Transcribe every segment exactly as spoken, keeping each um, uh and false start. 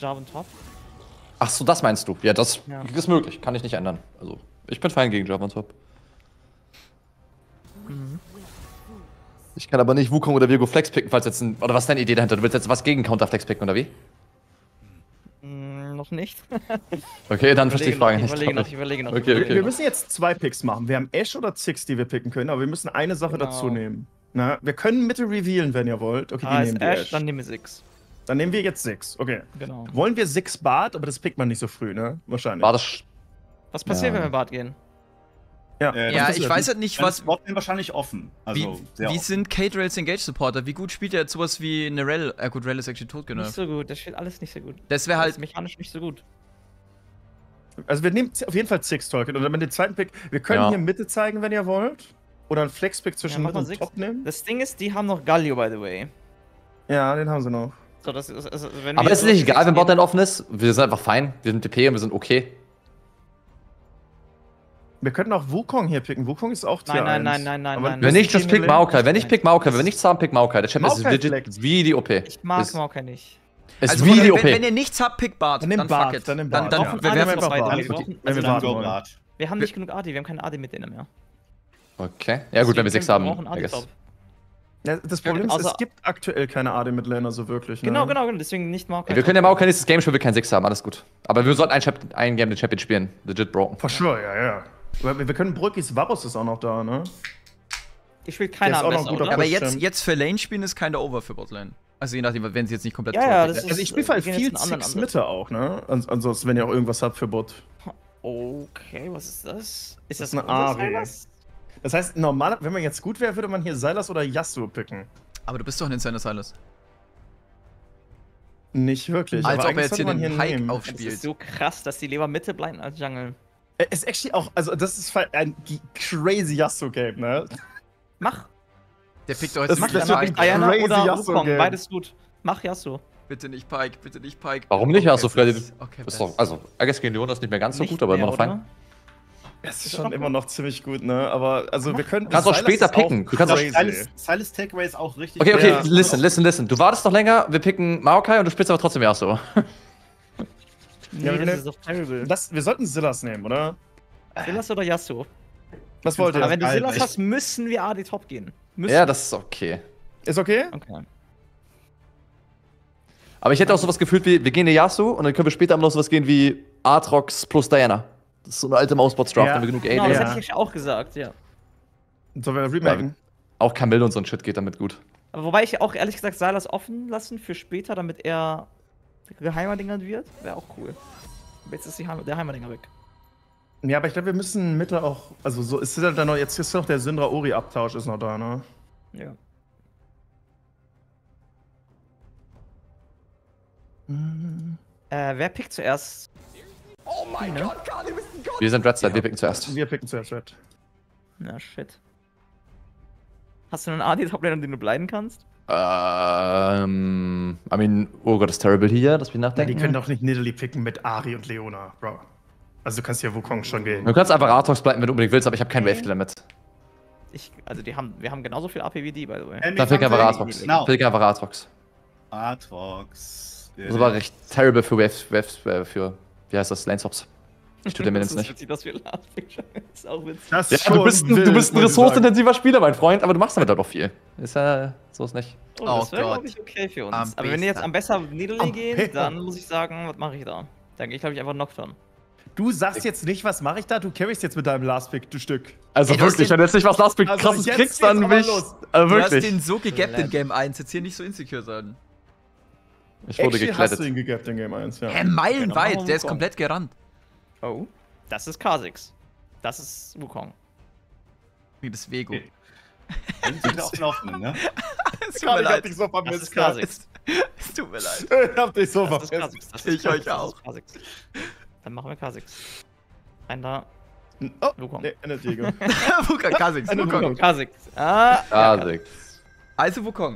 Jarvan Top. Ach so, das meinst du? Ja, das Ja. ist möglich. Kann ich nicht ändern. Also, ich bin fein gegen Jarvan Top. Mhm. Ich kann aber nicht Wukong oder Virgo Flex picken, falls jetzt ein. Oder was ist deine Idee dahinter? Du willst jetzt was gegen Counterflex picken, oder wie? Mm, noch nicht. Okay, dann verstehe ich die Frage noch, nicht. Ich überlege noch, ich überlege noch. Okay, ich überlege okay. Wir noch. müssen jetzt zwei Picks machen. Wir haben Ashe oder Ziggs, die wir picken können, aber wir müssen eine Sache Genau. dazu nehmen. Na, wir können Mitte revealen, wenn ihr wollt. Okay, Ah, die ist nehmen die Ash, Ashe. dann nehmen wir Six. Dann nehmen wir jetzt Ziggs. Okay. Genau. Wollen wir Ziggs Bart, aber das pickt man nicht so früh, ne? Wahrscheinlich. War das. Was passiert, Ja. wenn wir Bart gehen? Ja, Äh, Ja, das ist ich weiß halt nicht, Dann was. ist Botlane wahrscheinlich offen. Also, Wie, sehr wie offen. sind K-Rails Engage Supporter? Wie gut spielt er jetzt sowas wie eine Rel? Äh, gut, Rel ist actually tot, genau. Nicht so gut, das spielt alles nicht so gut. Das wäre Das halt. ist mechanisch nicht so gut. Also wir nehmen auf jeden Fall Ziggs Tolkien. Und dann mit dem zweiten Pick, wir können Ja. hier Mitte zeigen, wenn ihr wollt. Oder einen Flex-Pick zwischen Ja, mach Mitte mal und Six. Top nehmen. Das Ding ist, die haben noch Galio, by the way. Ja, den haben sie noch. So, das ist, also, wenn Aber wir es ist so nicht egal, wenn gehen- Botlane offen ist. Wir sind einfach fein. Wir sind T P und wir sind okay. Wir könnten auch Wukong hier picken. Wukong ist auch Tier Nein, nein, eins. nein, nein, nein, Aber nein. Wenn nicht, das Team pick Lane- Maokai. Wenn nicht, pick Maokai. Wenn wir nichts haben, pick Maokai. Der Champion ist Maokai legit Flex. wie die O P. Ich mag Ist, Maokai nicht. ist Also, wie die wenn, O wenn, P. wenn ihr nichts habt, pick Bart. Dann nimm Dann Bart, fuck it. dann nimm Dann, Bart, dann, ja. Brauchen wir alle werfen noch einfach weiter. Bart. Wir brauchen- Wenn also wir dann warten go wollen. Bart. Wir haben Wir- nicht genug A D, wir haben keine A D mit denen mehr. Okay. Ja, gut, wenn wir sechs haben. Wir brauchen I A D guess. Top. Ja, das Problem ist, Also- es gibt aktuell keine A D mit Laner so wirklich. Ne? Genau, genau, genau, deswegen nicht Maokai. Ja, wir können ja Maokai nächstes Game spielen, wir kein sechs haben. Alles gut. Aber wir sollten ein, Chap ein Game den Champion spielen. Legit broken. For sure, ja, ja. Aber Wir wir können Brückis Varus ist auch noch da, ne? Die spielt Der keiner ist auch noch besser, ein guter oder? Aber Push, jetzt, stimmt. jetzt für Lane spielen ist keiner over für Botlane. Also je nachdem, wenn sie jetzt nicht komplett Ja, ja, zurückgehen. das ist- Also ich spiele halt wir gehen viel jetzt einen anderen Six Ansatz. Mitte auch, ne? Ans ansonsten, wenn ihr auch irgendwas habt für Bot. Okay, was ist das? Ist Das das ist eine unser Ari. Silas? Das heißt, normal, wenn man jetzt gut wäre, würde man hier Sylas oder Yasuo picken. Aber du bist doch ein Insaner Silas. Nicht wirklich. Als aber ob er eigentlich jetzt hier sollte man den Pike nehmen. Das aufspielt. ist so krass, dass die Leber Mitte bleiben als Jungle. Äh, Ist actually auch, also das ist ein crazy Yasuo-Game, ne? Mach! Der pickt doch Das jetzt macht nicht das Pike. wirklich- Diana crazy oder Yasuo Wukong, Game. beides gut. Mach Yasuo. Bitte nicht Pike, bitte nicht Pike. Warum nicht, Yasuo, Freddy? bless. Okay, Ist bless. doch, also, I guess gegen Leon ist nicht mehr ganz so Nicht gut, aber immer mehr, noch fein. oder? Es ist Ist schon doch immer gut. noch ziemlich gut, ne? Aber, also wir können. Du kannst auch Sylas später ist picken. Du kannst auch- crazy. Silas, Silas Takeaway ist auch richtig. Okay, okay, Ja. listen, listen, listen. Du wartest noch länger, wir picken Maokai und du spielst aber trotzdem Yasuo. Nee, Ja, das ne- ist doch terrible. Das, wir sollten Silas nehmen, oder? Silas oder Yasuo? Was wollt ihr? Aber wenn du geil, Silas echt. hast, müssen wir A D Top gehen. Müssen. Ja, das ist okay. Ist okay? Okay. Aber ich hätte auch sowas gefühlt wie, wir gehen in Yasuo und dann können wir später immer noch sowas gehen wie Aatrox plus Diana. Das ist so eine alte Mausbots-Draft, Ja. wenn wir genug Genau, A D das Ja. hätte ich auch gesagt, ja. Sollen wir remaken? Auch Camille und so ein Shit geht damit gut. Aber wobei ich auch ehrlich gesagt Silas offen lassen für später, damit er Geheimerdinger wird, wäre auch cool. Aber jetzt ist die Heim der Heimerdinger weg. Ja, aber ich glaube, wir müssen Mitte auch. Also, so ist ja dann noch. Jetzt ist noch der Syndra-Ori-Abtausch ist noch da, ne? Ja. Äh, wer pickt zuerst? Oh mein Gott, wir sind Red Side, wir picken zuerst. Wir picken zuerst Red. Na, shit. Hast du einen A D-Top-Laner, den du bleiben kannst? Ähm, I mean, oh Gott, ist terrible hier, dass wir Ja, nachdenken. die können doch nicht Nidalee picken mit Ari und Leona, Bro. Also, du kannst ja Wukong schon gehen. Du kannst einfach Aatrox bleiben, wenn du unbedingt willst, aber ich habe kein Okay. Wave damit. Ich, also die haben, wir haben genauso viel A P wie die, by the way. Enemy Dann pick einfach something. Aatrox. Genau. Pick einfach Aatrox. Aatrox. Das war recht terrible für Wave, Wave, äh, für, wie heißt das, Laneswaps. Ich tue mir Das jetzt ist nicht. witzig, dass wir Last Picture ist auch witzig. Das Ja, ist du schon bist, ein, wild, du bist ein muss ich sagen. ressourcenintensiver Spieler, mein Freund, aber du machst damit halt auch viel. Ist ja, so ist nicht. Oh, Oh das wäre, Gott. glaube ich, okay für uns. Am Aber wenn wir jetzt besten. am besser Nidalee Am gehen, besten. dann muss ich sagen, was mache ich da? Dann gehe ich, glaube ich, einfach Nocturne. Du sagst jetzt nicht, was mache ich da? Du carryst jetzt mit deinem Last Pick, du Stück. Also Ey, du hast wirklich, den- wenn du jetzt nicht was Last Pick Also krasses jetzt kriegst, geht's dann aber will ich. los. Also Du hast wirklich. den so gegappt in Lad. Game eins, jetzt hier nicht so insecure sein. Ich wurde Actually hast du geklettet. ihn gegabt in Game eins, ja. Hä, meilenweit, Genau, der ist Wukong. komplett gerannt. Oh. Das ist Kha'Zix. Das ist Wukong. Wie das Vego. Okay. Dann sind wir auf dem Laufenden, ne? Es tut Karl, mir ich hab leid. dich so Das vermisst, ist Karl. Kha'Zix. Es tut mir leid. Ich hab dich so Das ist vermisst. Kha'Zix. Das Ich ist Kha'Zix. euch auch. Das ist Kha'Zix. Dann machen wir Kha'Zix. Rein da. Oh, Wukong. nee, Energy. Wukong, Kha'Zix, Eine Wukong. Wukong. Kha'Zix. Ah. Ah, ja, sechs. Also Wukong.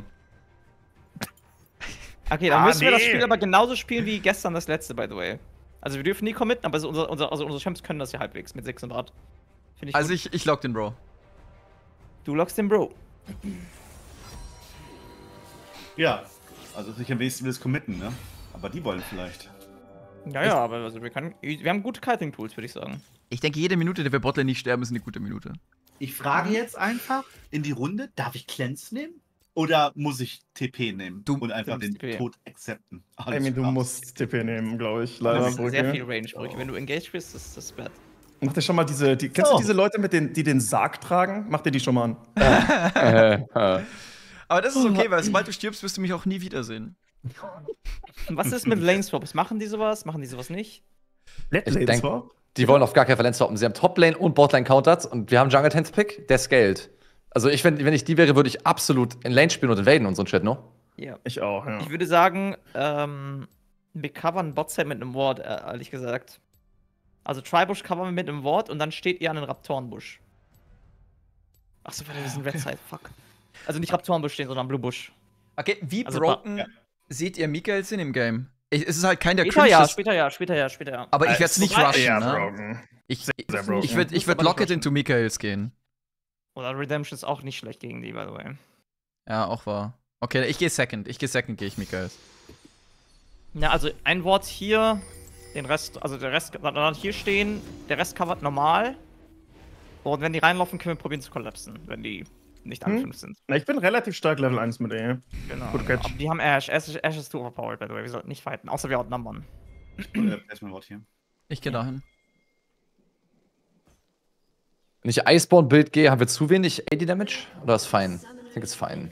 Okay, dann Ah, müssen wir das nee. Spiel aber genauso spielen wie gestern das letzte, by the way. Also wir dürfen nie committen, aber so unser, unser, also unsere Champs können das ja halbwegs mit sechs und acht. Finde ich Also gut. ich, ich lock den Bro. Du lockst den Bro. Ja. Also ich am wenigsten will es committen, ne? Aber die wollen vielleicht. Ja, ja, aber also wir, können, wir haben gute Kiting-Tools, würde ich sagen. Ich denke, jede Minute, der wir Botlane nicht sterben, ist eine gute Minute. Ich frage jetzt einfach in die Runde, darf ich Cleanse nehmen? Oder muss ich T P nehmen Du- und einfach den T P. Tod accepten? I mean, du klar. musst T P nehmen, glaube ich. Leider, Das ist sehr Brücke. viel Range, Brücke. Wenn du engaged bist, ist das bad. Macht ihr schon mal diese. Die, kennst Oh. du diese Leute, mit den, die den Sarg tragen? Macht ihr die schon mal an? Äh, äh. Aber das ist okay, weil sobald du stirbst, wirst du mich auch nie wiedersehen. Was ist mit Laneswaps? Machen die sowas? Machen die sowas nicht? Let Ich Lanes denk- vor? Die wollen auf gar keinen Fall stoppen. Sie haben Toplane und Botlane countered und wir haben Jungle Tenth Pick, der scaled. Also ich, wenn, wenn ich die wäre, würde ich absolut in Lane spielen und invaden und so ein Shit, no? Ja. Ich auch, ja. Ich würde sagen, ähm, wir covern Botside mit einem Ward, äh, ehrlich gesagt. Also Tribush covern wir mit einem Ward und dann steht ihr an den Raptorenbusch. Achso, warte, wir sind Red Side, fuck. Also nicht Raptorenbusch stehen, sondern Blue Bush. Okay, wie Also, broken ja. seht ihr Mikael in dem Game? Ich, es ist halt kein der Später ja, cringes, später ja, später ja, später ja. aber ich Äh, werde es nicht wobei- rushen, Ja, ne? broken. Ich, sehr ich, broken. ich würde ich würd Aber nicht Locket rushen. into Mikaels gehen. Oder Redemption ist auch nicht schlecht gegen die, by the way. Ja, auch wahr. Okay, ich gehe Second. Ich gehe Second, gehe ich Mikaels. Ja, also ein Ward hier, den Rest, also der Rest dann hier stehen, der Rest covert normal. Und wenn die reinlaufen, können wir probieren zu kollapsen, wenn die nicht an Hm? fünf sind. Na, ich bin relativ stark Level eins mit E. Genau. Gut genau. catch. Aber die haben Ash. Ash, ist- Ash ist too overpowered, by the way. Wir sollten nicht fighten, außer wir outnumbern. Äh, Erstmal Wort hier. Ich gehe dahin. Wenn ich Iceborne-Bild gehe, haben wir zu wenig A D Damage? Oder ist fein? Ich denke, ist fein.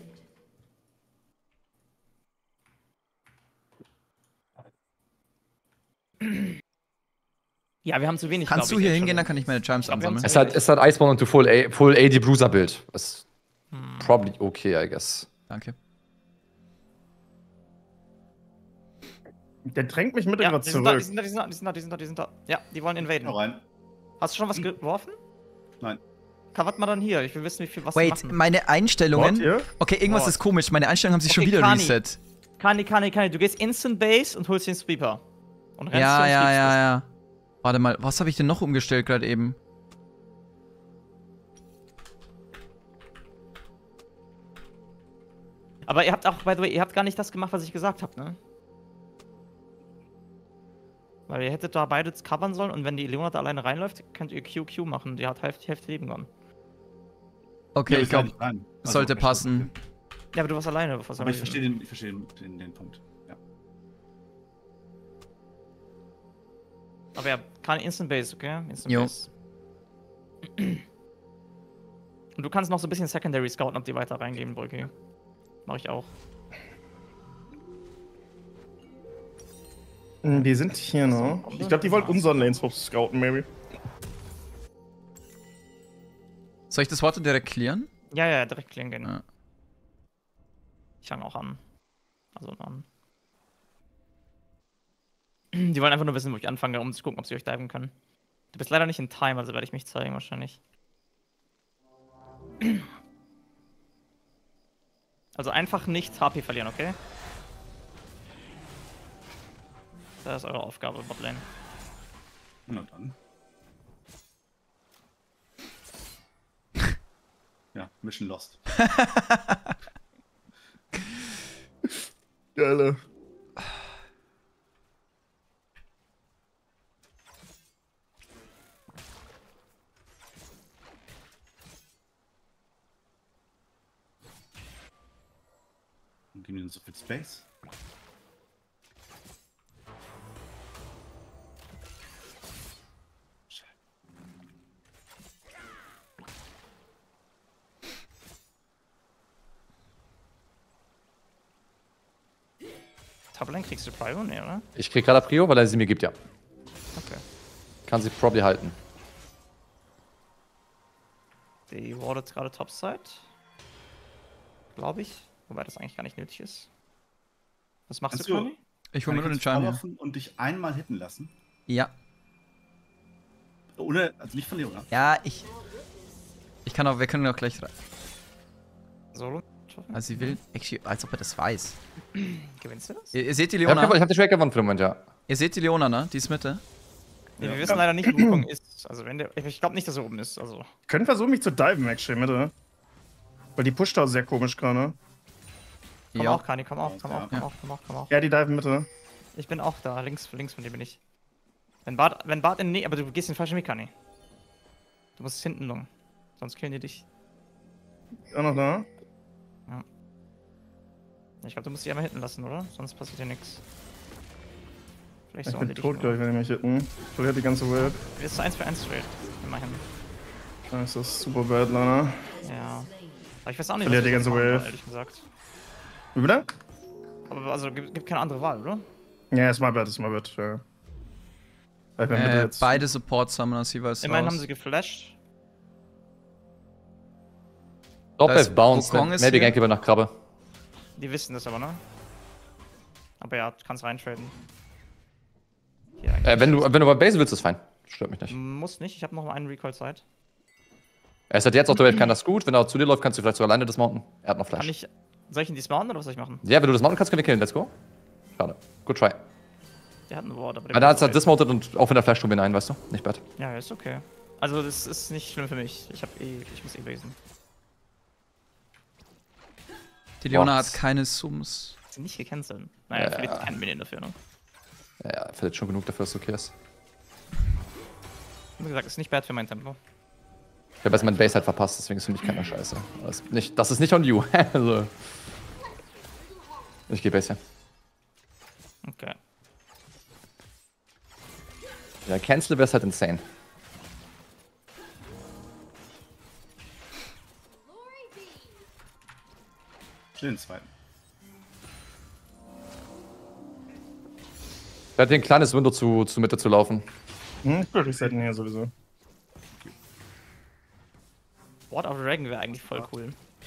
Ja, wir haben zu wenig. Kannst du glaub ich, hier jetzt hingehen, schon. dann kann ich meine Chimes Ich glaub, wir haben ansammeln. Es hat, es hat Iceborne und du Full, A, Full A D Bruiser-Bild. Ist Hm. probably okay, I guess. Danke. Der drängt mich mit Ja, gerade die sind, da, die zurück. sind da, die sind da, die sind da, die sind da, die sind da. Ja, die wollen invaden. Noch rein. Hast du schon was Hm. geworfen? Nein. Covert mal dann hier. Ich will wissen, wie viel was sie Wait, machen. meine Wart Einstellungen. ihr? Okay, irgendwas Wart. ist komisch. Meine Einstellungen haben sich schon Okay, wieder Kani. reset. Kani, Kani, Kani. Du gehst Instant Base und holst den Sweeper. Und rennst hier Ja, und ja, sweepst ja, das. ja. Warte mal, was habe ich denn noch umgestellt gerade eben? Aber ihr habt auch, by the way, ihr habt gar nicht das gemacht, was ich gesagt habe, ne? Weil ihr hättet da beide covern sollen und wenn die Leona da alleine reinläuft, könnt ihr Q Q machen. Die hat Hälfte, Hälfte Leben gehabt. Okay, Ja, ich wir können glaube, nicht rein. Also, sollte ich- passen. Ja, aber du warst alleine. Du warst Aber ich alleine. verstehe den, ich verstehe den, den, den Punkt. Ja. Aber ja, kein Instant Base, okay? Instant Jo. Base. Und du kannst noch so ein bisschen Secondary scouten, ob die weiter reingehen, Brücke. Mach ich auch. Hm, Die sind hier, ne? Ich glaube, die wollen unseren Laneswap scouten, maybe. Soll ich das Wort direkt clearen? Ja, ja, direkt klären gehen. Ja. Ich fange auch an. Also an. Die wollen einfach nur wissen, wo ich anfange, um zu gucken, ob sie euch diven können. Du bist leider nicht in Time, also werde ich mich zeigen wahrscheinlich. Also einfach nicht H P verlieren, okay? Das ist eure Aufgabe, Botlane. Na dann. Ja, Mission Lost. Geile. Und geben ihnen so viel Space. Toplane kriegst du Prio? Nee, oder? Ich krieg gerade Prio, weil er sie mir gibt, ja. Okay. Kann sie probably halten. Die wardet gerade Topside. Glaube ich. Wobei das eigentlich gar nicht nötig ist. Was machst Kannst du, du- Conny? Ich hole mir nur den Kannst du Charme hier. vorlaufen und dich einmal hitten lassen. Ja. Ohne, also nicht von Leona. Ja, ich. Ich kann auch, wir können auch gleich rein. Solo? Also sie will, actually, als ob er das weiß. Gewinnst du das? Ihr, ihr seht die Ich hab, Leona? ich hab den Schwerk gewonnen für den Moment, ja. Ihr seht die Leona, ne? Die ist Mitte. Nee, wir Ja. wissen leider nicht, wo Wukong ist. Also wenn der. Ich glaube nicht, dass er oben ist. Also. Können versuchen, mich zu diven, actually, Mitte. Weil die pusht da sehr komisch gerade. Komm Ja. auch, Kani, komm auch, komm Ja. auch, komm auch, komm auch, komm auch. Ja, die diven Mitte. Ich bin auch da, links, links von dir bin ich. Wenn Bart, wenn Bart in nee, aber du gehst in den falschen Weg, Kani. Du musst hinten lungen. Sonst killen die dich. Auch noch da? Ich glaube, du musst die einmal hinten lassen, oder? Sonst passiert dir nichts. Vielleicht Ich so bin tot gleich, wenn ich mich hitten. Ich verliere die ganze Welt. Du bist eins für eins straight. Immerhin. Das ist super bad, leider. Ja. Aber ich weiß auch nicht, Verliert was die ich ganze machen soll, Wave. ehrlich gesagt. Wie bitte? Aber also, gibt, gibt keine andere Wahl, oder? Ja, ist my bad, ist my bad. Ja. Ich bin bitte Äh, jetzt. beide Support-Summoners jeweils Immerhin raus. haben sie geflasht. Top Da ist F Bounce, Wukong ne? ist Maybe hier. Gankkeeper nach Krabbe. Die wissen das aber, ne? Aber ja, du kannst reintraden. Hier eigentlich. Äh, wenn du, wenn du bei Base willst, ist fein. Stört mich nicht. Muss nicht, ich habe noch einen Recall-Zeit. Er ist halt jetzt auf der Welt, kann das gut. Wenn er zu dir läuft, kannst du vielleicht sogar alleine dismounten. Er hat noch Flash. Kann ich. Soll ich ihn dismounten oder was soll ich machen? Ja, wenn du dismounten kannst, können wir killen. Let's go. Schade. Good try. Der hat ein Ward, aber der Aber da hat wird er dismounted und auch wenn der Flash tun wir ein, weißt du? Nicht bad. Ja, ist okay. Also, das ist nicht schlimm für mich. Ich hab eh. Ich muss eh basen. Die Leona Box. hat keine Sums. Sie nicht gecancelt. Naja, Ja. ja. verliert keinen Minion dafür, ne? Ja, ja, verliert schon genug dafür, dass es okay ist. Wie gesagt, ist nicht bad für mein Tempo. Ich habe jetzt meinen Base halt verpasst, deswegen ist für mich keine Scheiße. Das ist nicht, das ist nicht on you. Also. Ich gehe Base her. Okay. Ja, Cancel wäre halt insane. Schnell den zweiten. Er hat hier ein kleines Window zu, zu Mitte zu laufen. Hm, ich will resetten hier sowieso. Ward of Dragon wäre eigentlich voll cool.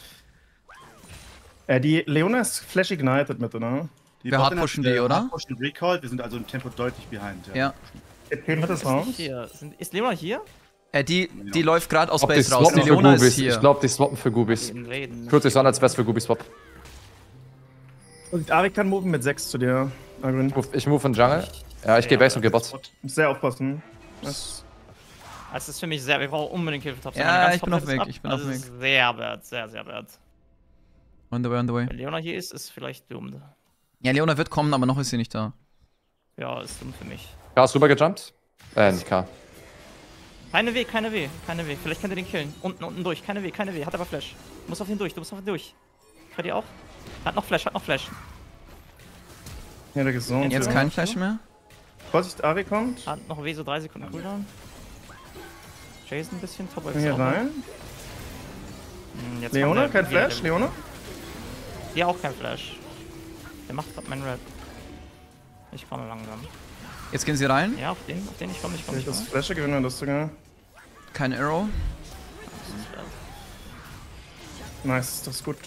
Äh, die Leona ist Flash Ignited mit, oder? Die Wir Botlane hardpushen hat, die, äh, oder? Hardpushen Recall, wir sind also im Tempo deutlich behind. Ja. Jetzt gehen wir das Ist raus. nicht hier. Sind, ist Leona hier? Äh, die, die läuft gerade aus Ob die Base raus. swappen Die für Leona ist Goobies. hier. Ich glaube, die swappen für Goobies. Die invaden. Fühlt sich so an, als wär's für Goobies Swap. Und Arik kann moven mit sechs zu dir. Agrin. Ich move, ich move in Jungle. Ja, ich gehe Base und gehe Bot. Sehr aufpassen. Das Also, das ist für mich sehr. Wir brauchen unbedingt Hilfe. Top. Ja, Ganz ich bin top auf ist Weg, ab. ich bin also auf es ist sehr bad, sehr, sehr bad. On the way, on the way. Wenn Leona hier ist, ist vielleicht doomed. Ja, Leona wird kommen, aber noch ist sie nicht da. Ja, ist dumm für mich. K ist rübergejumpt. Äh, nicht K. Keine W, keine W, keine W. Vielleicht könnt ihr den killen. Unten, unten durch. Keine W, keine W. Hat aber Flash. Du musst auf den durch, du musst auf den durch. Bei dir auch? Hat noch Flash, hat noch Flash. Ja, der ist so. und Jetzt so. kein Flash mehr. Vorsicht, Arik kommt. Hat noch W, so drei Sekunden Cooldown. Chase ein bisschen, Top Komm hier rein. Hm, jetzt Leona, kommt der- kein Flash, der- Leona? Hier auch kein Flash. Der macht grad meinen Red. Ich komme langsam. Jetzt gehen sie rein. Ja, auf den, auf den ich komme, ich komme, Ich ich das komme. Flasche gewinnen wir das sogar. Kein Arrow. Nice, das ist gut.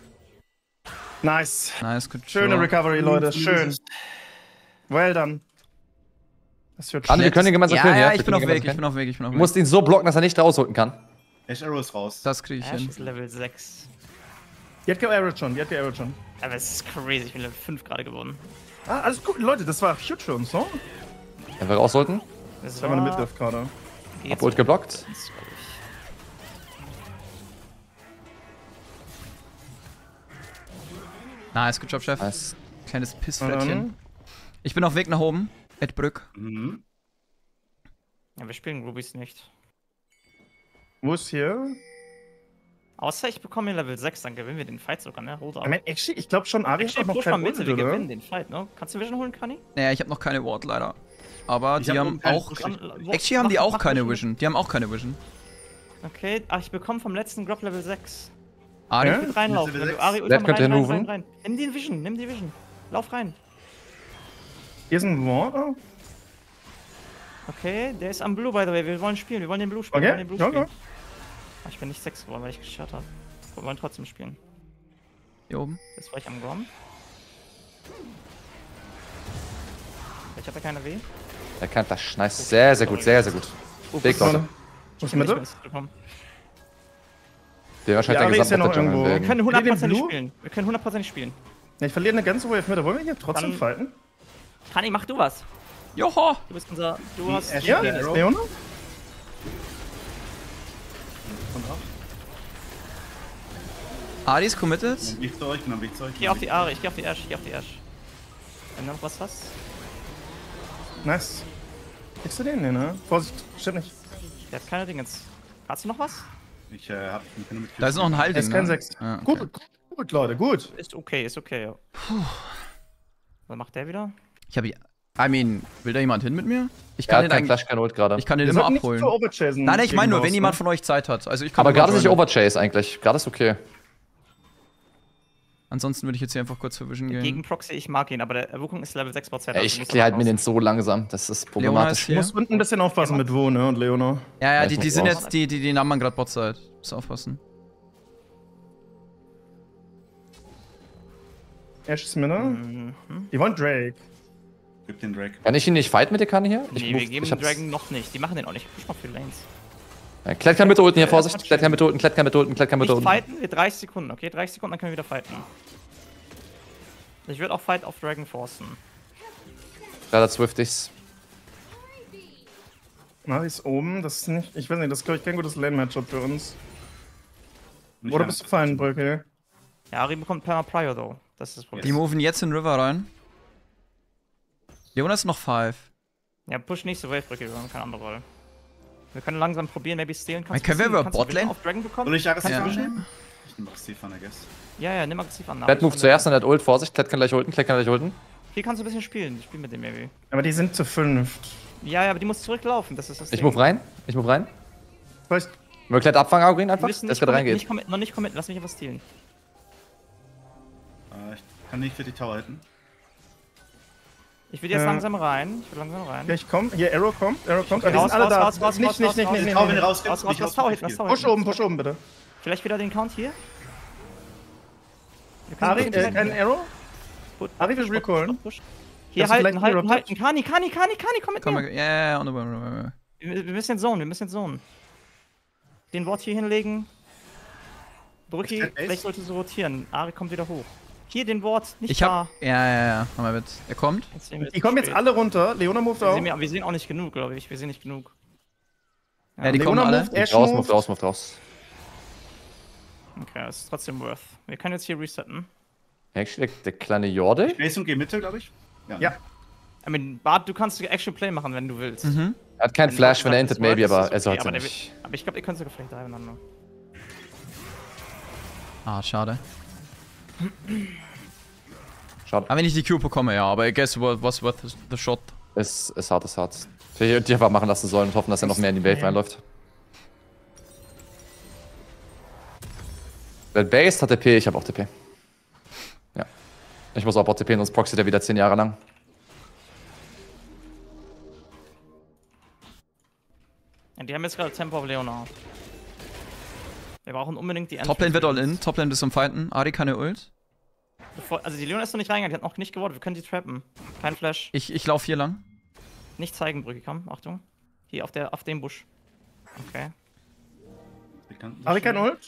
Nice. Nice, gut. Schöne Job. Recovery, Leute. Schön. Well done. Das wird Anne, wir schlecht. können den gemeinsam Ja, killen, ja, ja? ich Wir bin können auf den Weg, ich gemeinsam bin auf Weg, ich bin auf killen. Du Weg. musst ihn so blocken, dass er nicht rausholen kann. Ash Arrow ist raus. Das kriege ich Ash hin. ist Level sechs. Die hat gearrowt schon, die hat gearrowt schon. Aber es ist crazy, ich bin Level fünf gerade geworden. Ah, alles gut, Leute, das war huge für uns, ne? Wenn wir raus sollten. Das Das haben wir eine Midlift gerade. geht Hab Ult so. geblockt. Das ist, glaub ich. Nice, good job, Chef. Nice. Kleines Na Pissflettchen. dann. Ich bin auf Weg nach oben. Edbrück. Mhm. Ja, wir spielen Rubies nicht. Wo ist hier? Außer ich bekomme hier Level sechs, dann gewinnen wir den Fight sogar, ne? Hold Ich up. meine, actually, ich glaube schon, Ari hat Actually, auch noch push mal kein Mitte, Ult, wir oder? gewinnen den Fight, ne? Kannst du Vision holen, Kani? Naja, ich habe noch keine Ward leider. Aber Ich die hab haben noch keinen auch. Push. Actually haben die Mach- auch mach keine Vision. Vision. Die haben auch keine Vision. Okay, ach, ich bekomme vom letzten Drop Level sechs. Ari, Ja? Ich will reinlaufen. Level Wenn du sechs. Ari Red Ultram könnt ihr rein, rein, moven. rein, rein. Nimm die Vision, nimm die Vision. Lauf rein. Hier ist ein Ward. Oh. Okay, der ist am Blue, by the way. Wir wollen spielen, wir wollen den Blue spielen. Okay, Wir wollen den Blue ja, spielen. ja. Ach, ich bin nicht sechs geworden, weil ich geschaut habe. Wir wollen trotzdem spielen. hier oben. Jetzt war ich am Grom. Ich habe ja keine W. Er kann das. Nice. Sehr, sehr gut, sehr, sehr gut. Big Leute. Wo ist Ich bin nicht Mitte? mehr ins Bekommen. Der wahrscheinlich Ja, der Ari ist ja noch gesamte Jungle irgendwo. Wir werden. können Geht ihr den hundertprozentig Blue? spielen. Wir können hundertprozentig spielen. Ja, ich verliere eine ganze Wave mit. Wollen wir hier trotzdem Dann- fighten? Kani, mach du was. Joho! Du bist unser. Du Die hast. Ash- Ja, Der Arrow? Leona? Kommt drauf. Ari ist committed. Ich bin am Weg zu euch, ich bin am Weg zu euch. Ich geh auf die Ari, ich geh auf die Ash, ich geh auf die Ash. Wenn du noch was hast. Nice. Kriegst du den, ne? Vorsicht, stimmt nicht. Der hat keine Dinge jetzt. Hast du noch was? Ich äh, hab mich nur mit Da ist noch ein Halt. Er ist kein sechs. Ja, okay. Gut, gut, gut, Leute, gut. Ist okay, ist okay. Ja. Was macht der wieder? Ich hab. I mean, will da jemand hin mit mir? Ich Er kann hat den kein eigentlich. Flash, kein Ult gerade. Ich kann den Wir immer sollten nicht abholen. zu overchasen. Nein, nein, ich meine nur, gegen wenn jemand Boss, von euch Zeit hat. Also ich kann Aber gerade ist nicht joinen. Overchase eigentlich. Gerade ist okay. Ansonsten würde ich jetzt hier einfach kurz für Vision gehen. Gegen Proxy, ich mag ihn, aber der Wukong ist Level sechs Prozent. Ja, ich kläre halt mir den so langsam. Das ist Leona ist problematisch. Du hier. musst unten ein bisschen aufpassen mit Wo, ne? Und Leona. Ja, ja, Ja, die, ich die muss sind raus. jetzt, die, die, die nahmen gerade Botside. Muss aufpassen. Ash ist Minne. Mhm. Die wollen Drake. Gib den Drake. Kann ich ihn nicht fighten mit der Kanne hier? Ich Nee, move- wir geben ich den hab's- Dragon noch nicht. Die machen den auch nicht. Push mal für Lanes. Ja, Klett kann bitte ulten hier, Vorsicht. Klett kann bitte ulten, Klett kann bitte ulten, Klett kann bitte Nicht ulten. fighten, wir dreißig Sekunden, okay? dreißig Sekunden, dann können wir wieder fighten. Ich würde auch Fight auf Dragon forcen. Gerade Swifties. Na, die ist oben. Das ist nicht. Ich weiß nicht, das ist, glaube ich, kein gutes Lane-Matchup für uns. Nicht Oder an- bist du fein, Brücke? Ja, Ari bekommt Perma Prior, though. Das ist das Problem. Die moven jetzt in River rein. Leona ist noch five. Ja, push nächste Wave-Brücke, wir haben keine andere Wahl. Wir können langsam probieren, maybe stehlen. Hey, können wir über kannst du Botlane? Vision auf Dragon bekommen? Soll ich aggressiv Ja. annehmen? Ich nehme aggressiv an, I guess. Ja, ja, nimm aggressiv an. Klett move zuerst und hat Ult, Vorsicht. Klett kann gleich ulten, Klett kann gleich ulten. Hier kannst du ein bisschen spielen. Ich spiele mit dem maybe. Aber die sind zu fünft. Ja, ja, aber die muss zurücklaufen. Das ist das Ich Ding. move rein. Ich move rein. Vielleicht. Wollen wir Klett abfangen, Aurin Wir einfach? müssen Der nicht ist gerade committen, reingeht. nicht committen, noch nicht committen. Lass mich einfach stealen. Äh, ich kann nicht für die Tower hitten. Ich will jetzt Äh. langsam rein. Ich will langsam rein. Ja, ich komm. Hier, Arrow kommt. Arrow kommt. Okay, Aber die sind raus, alle raus, da. raus, raus, nicht, raus, nicht, raus, nicht, raus, nicht, nicht, Tower, wenn nicht. ihr rausgeht, Raus, raus, nicht lass Tower hitten, lass rausgehen. Tower Push hitten. oben, push oben, bitte. Vielleicht wieder den Count hier. Wir können Ari, gut äh, halten. kein Arrow? Gut, Ari will push, recallen. push, push. Hier Hast du halten, vielleicht halten, einen halten. Kani, Kani, Kani, Kani, komm mit Komm, mir. ja, ja, ja, on the way, on the way. Wir, wir müssen jetzt zonen, wir müssen jetzt zonen. Den Wort hier hinlegen. Brücki, Ist der Ace? vielleicht sollte so rotieren. Ari kommt wieder hoch. Hier den Wort, nicht Ich da. hab. Ja, ja, ja. Mach mal mit. Er kommt. Jetzt sehen wir Die kommen jetzt spät. alle runter. Leona moved Wir auch. sehen, ja- wir sehen auch nicht genug, glaube ich. Wir sehen nicht genug. Ja, die kommen Leona alle. moved, Ash Raus, move moved. raus, move raus. Okay, das ist trotzdem worth. Wir können jetzt hier resetten. Actually, der, der kleine Jorde. Base und geh Mitte, glaube ich. Ja. I mean, Bart, du kannst Action Play machen, wenn du willst. Mhm. Er hat keinen Flash, wenn er das entet, maybe, works, aber ist er okay, sollte aber der nicht. wird- Aber ich glaube, ihr könnt sogar vielleicht drei Ah, schade. Schade. Aber wenn ich die Q bekomme, ja. Aber I guess it was worth the shot. Ist, ist hart, ist hart. Ich hätte die einfach machen lassen sollen und hoffen, dass er noch mehr in die Wave reinläuft. Wer Base hat T P, ich habe auch T P. Ja. Ich muss auch Bot T P, sonst proxiert er wieder zehn Jahre lang. Ja, die haben jetzt gerade Tempo auf Leona. Wir brauchen unbedingt die Toplane wird all in. Toplane bis zum Fighten. Ari keine Ult. Bevor, also die Leona ist noch nicht reingegangen, die hat noch nicht gewordet. Wir können die trappen. Kein Flash. Ich, ich laufe hier lang. Nicht zeigen, Brücke, komm. Achtung. Hier auf, der, auf dem Busch. Okay. Ich kann- Ari kein Ult.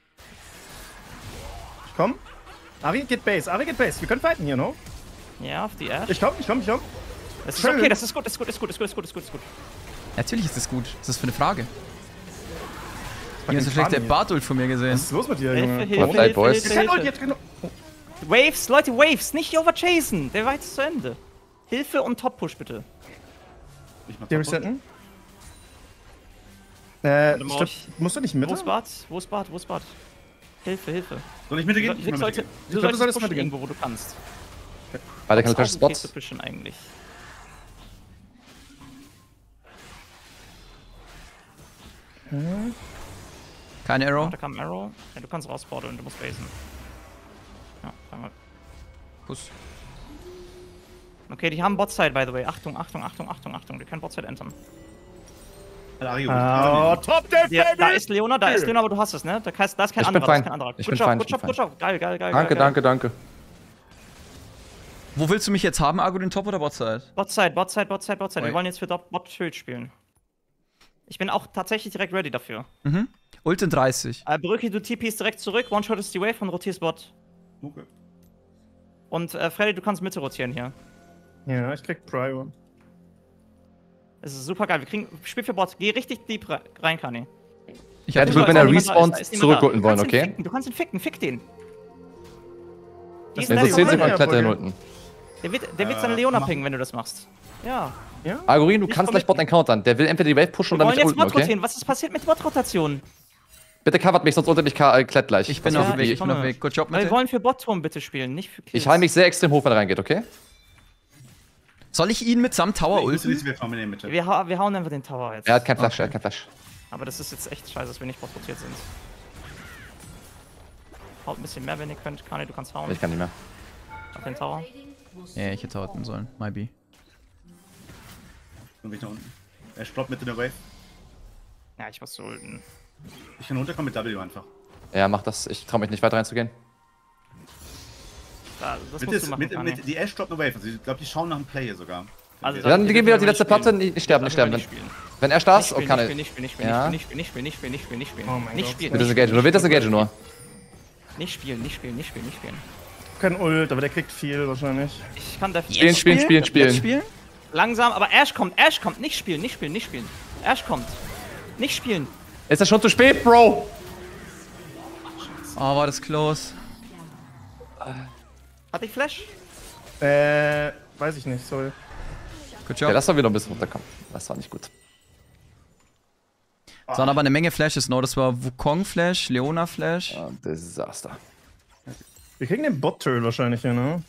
Ich komm. Ari geht Base. Ari geht Base. Wir können fighten hier, no? Ja, auf die Ash. Ich komm, ich komm, ich komm. Das ist schön. okay, das ist gut, das ist gut, das ist gut, das ist gut, das ist gut, das ist gut, das ist gut. Natürlich ist das gut. Das ist für eine Frage. Wie hast du Fucking vielleicht der Funny. Bartult von mir gesehen? Was ist los mit dir, Hilfe, Junge? Hilfe, Fortnite, Hilfe, Boys. Jetzt Hilfe, kein Ult, Hilfe. jetzt kein Ult. Waves, Leute, Waves, nicht overchasen. Der war jetzt zu Ende. Hilfe und Top-Push, bitte. Ich mach Die Top Push. resetten. Äh, Dann ich brauch glaub, ich- musst du nicht Wo Mitte? ist Bart? Wo ist Bart? Wo ist Bart? Hilfe, Hilfe. Soll ich Mitte Du, gehen? soll- Ich du, mach sollte, Mitte gehen. du glaub, du solltest solltest pushen Mitte gehen. irgendwo, wo du kannst. Weil der kann Ist Flash auch okay Spots. zu pushen eigentlich. Keine Oh, Arrow. da kam ein Arrow. Ja, du kannst rausbordeln, du musst basen. Ja, sag mal. Kuss. Okay, die haben Botside, by the way. Achtung, Achtung, Achtung, Achtung, Achtung. Die können Botside entern. Ario, Oh, Ario. top Dev, Ja, da baby! ist Leona, da ist Leona, aber du hast es, ne? Da, kannst, da ist kein Ich bin anderer, da fein. ist kein anderer. Ich Good bin job, fein, good ich job, bin good job. Geil, geil, geil. Danke, geil, danke, danke. Wo willst du mich jetzt haben, Argo, den Top oder Botside? Botside, Botside, Botside, Botside. Wir Oi. wollen jetzt für Dot- Bot-Schild spielen. Ich bin auch tatsächlich direkt ready dafür. Mhm. Ult in dreißig. Äh, Brücke, du T Pst direkt zurück, One-Shot die Wave und rotierst Bot. Okay. Und äh, Freddy, du kannst Mitte rotieren hier. Ja, ich krieg Prior. Es ist super geil. Wir kriegen Spiel für Bot. Geh richtig deep re- rein, Kani. Ich Ja, hab ich die würde, Ult. wenn er Da ist niemand da, respawnt, ist niemand da. zurückholen wollen, Du kannst ihn okay? ficken, Du kannst ihn ficken, fick den. Die Das ist ist Wenn Level so zehn Level Sekunden ja, klettern Brücke. unten. Der wird, der wird Äh, seine Leona mach- pingen, wenn du das machst. Ja. Ja? Agorin, du Nicht kannst gleich committen. Botlane countern. Der will entweder die Wave pushen Wir oder wollen mich jetzt ulten, Bot okay? rotieren. Was ist passiert mit Bot-Rotation? Bitte covert mich, sonst unter mich äh, klett gleich. Ich bin Das auf ist dem Weg, die- ich bin auf dem Weg. Good Job, Weil wir Mitte. wollen für Bot-Turm bitte spielen, nicht für Kills. Ich halte mich sehr extrem hoch, wenn er reingeht, okay? Soll ich ihn mitsamt Tower Ich muss ulten? nicht mehr in der Mitte. Wir, hau wir hauen einfach den Tower jetzt. Er hat kein Flash, Okay. er hat kein Flash. Aber das ist jetzt echt scheiße, dass wir nicht Bot rotiert sind. Haut ein bisschen mehr, wenn ihr könnt. Kani, du kannst hauen. Ich kann nicht mehr. Auf den Tower. Ja, ich hätte hauten sollen. Maybe. Und ich nach unten. Er droppt mit in der Wave. Ja, ich muss so ulten. Ich kann runterkommen mit W einfach. Ja, mach das. Ich traue mich nicht weiter reinzugehen. Da, das Mit, musst ist, du machen, mit, Kani. mit, die Ash droppt eine Wave. Also ich glaube, die schauen nach dem Play hier sogar. Also, Dann wir gehen wir auf die dürfen letzte nicht spielen. Platte. Nicht, nicht sterben, nicht sterben. Nicht Wenn, spielen. wenn er stark ist, Nicht oh, spielen, kann nicht er. spielen, nicht spielen, nicht spielen, Ja. nicht spielen, nicht spielen, nicht spielen, nicht spielen, nicht spielen, Oh mein nicht Gott. spielen. Wird das Engage nur? Wird das Engage nur? Nicht spielen, nicht spielen, nicht spielen, nicht spielen. Kein Ult, aber der kriegt viel wahrscheinlich. Ich kann da Spielen, spielen, spielen, Jetzt spielen. spielen? langsam, aber Ash kommt, Ash kommt, nicht spielen, nicht spielen, nicht spielen. Ash kommt. Nicht spielen. Ist das schon zu spät, Bro? Oh, war das close. Hatte ich Flash? Äh, weiß ich nicht, sorry. Good Ja, job. lass doch wieder ein bisschen runterkommen. Das war nicht gut. Es waren aber eine Menge Flashes, no. Das war Wukong-Flash, Leona-Flash. Ah, Desaster. Wir kriegen den Bot-Turtle wahrscheinlich hier, ne?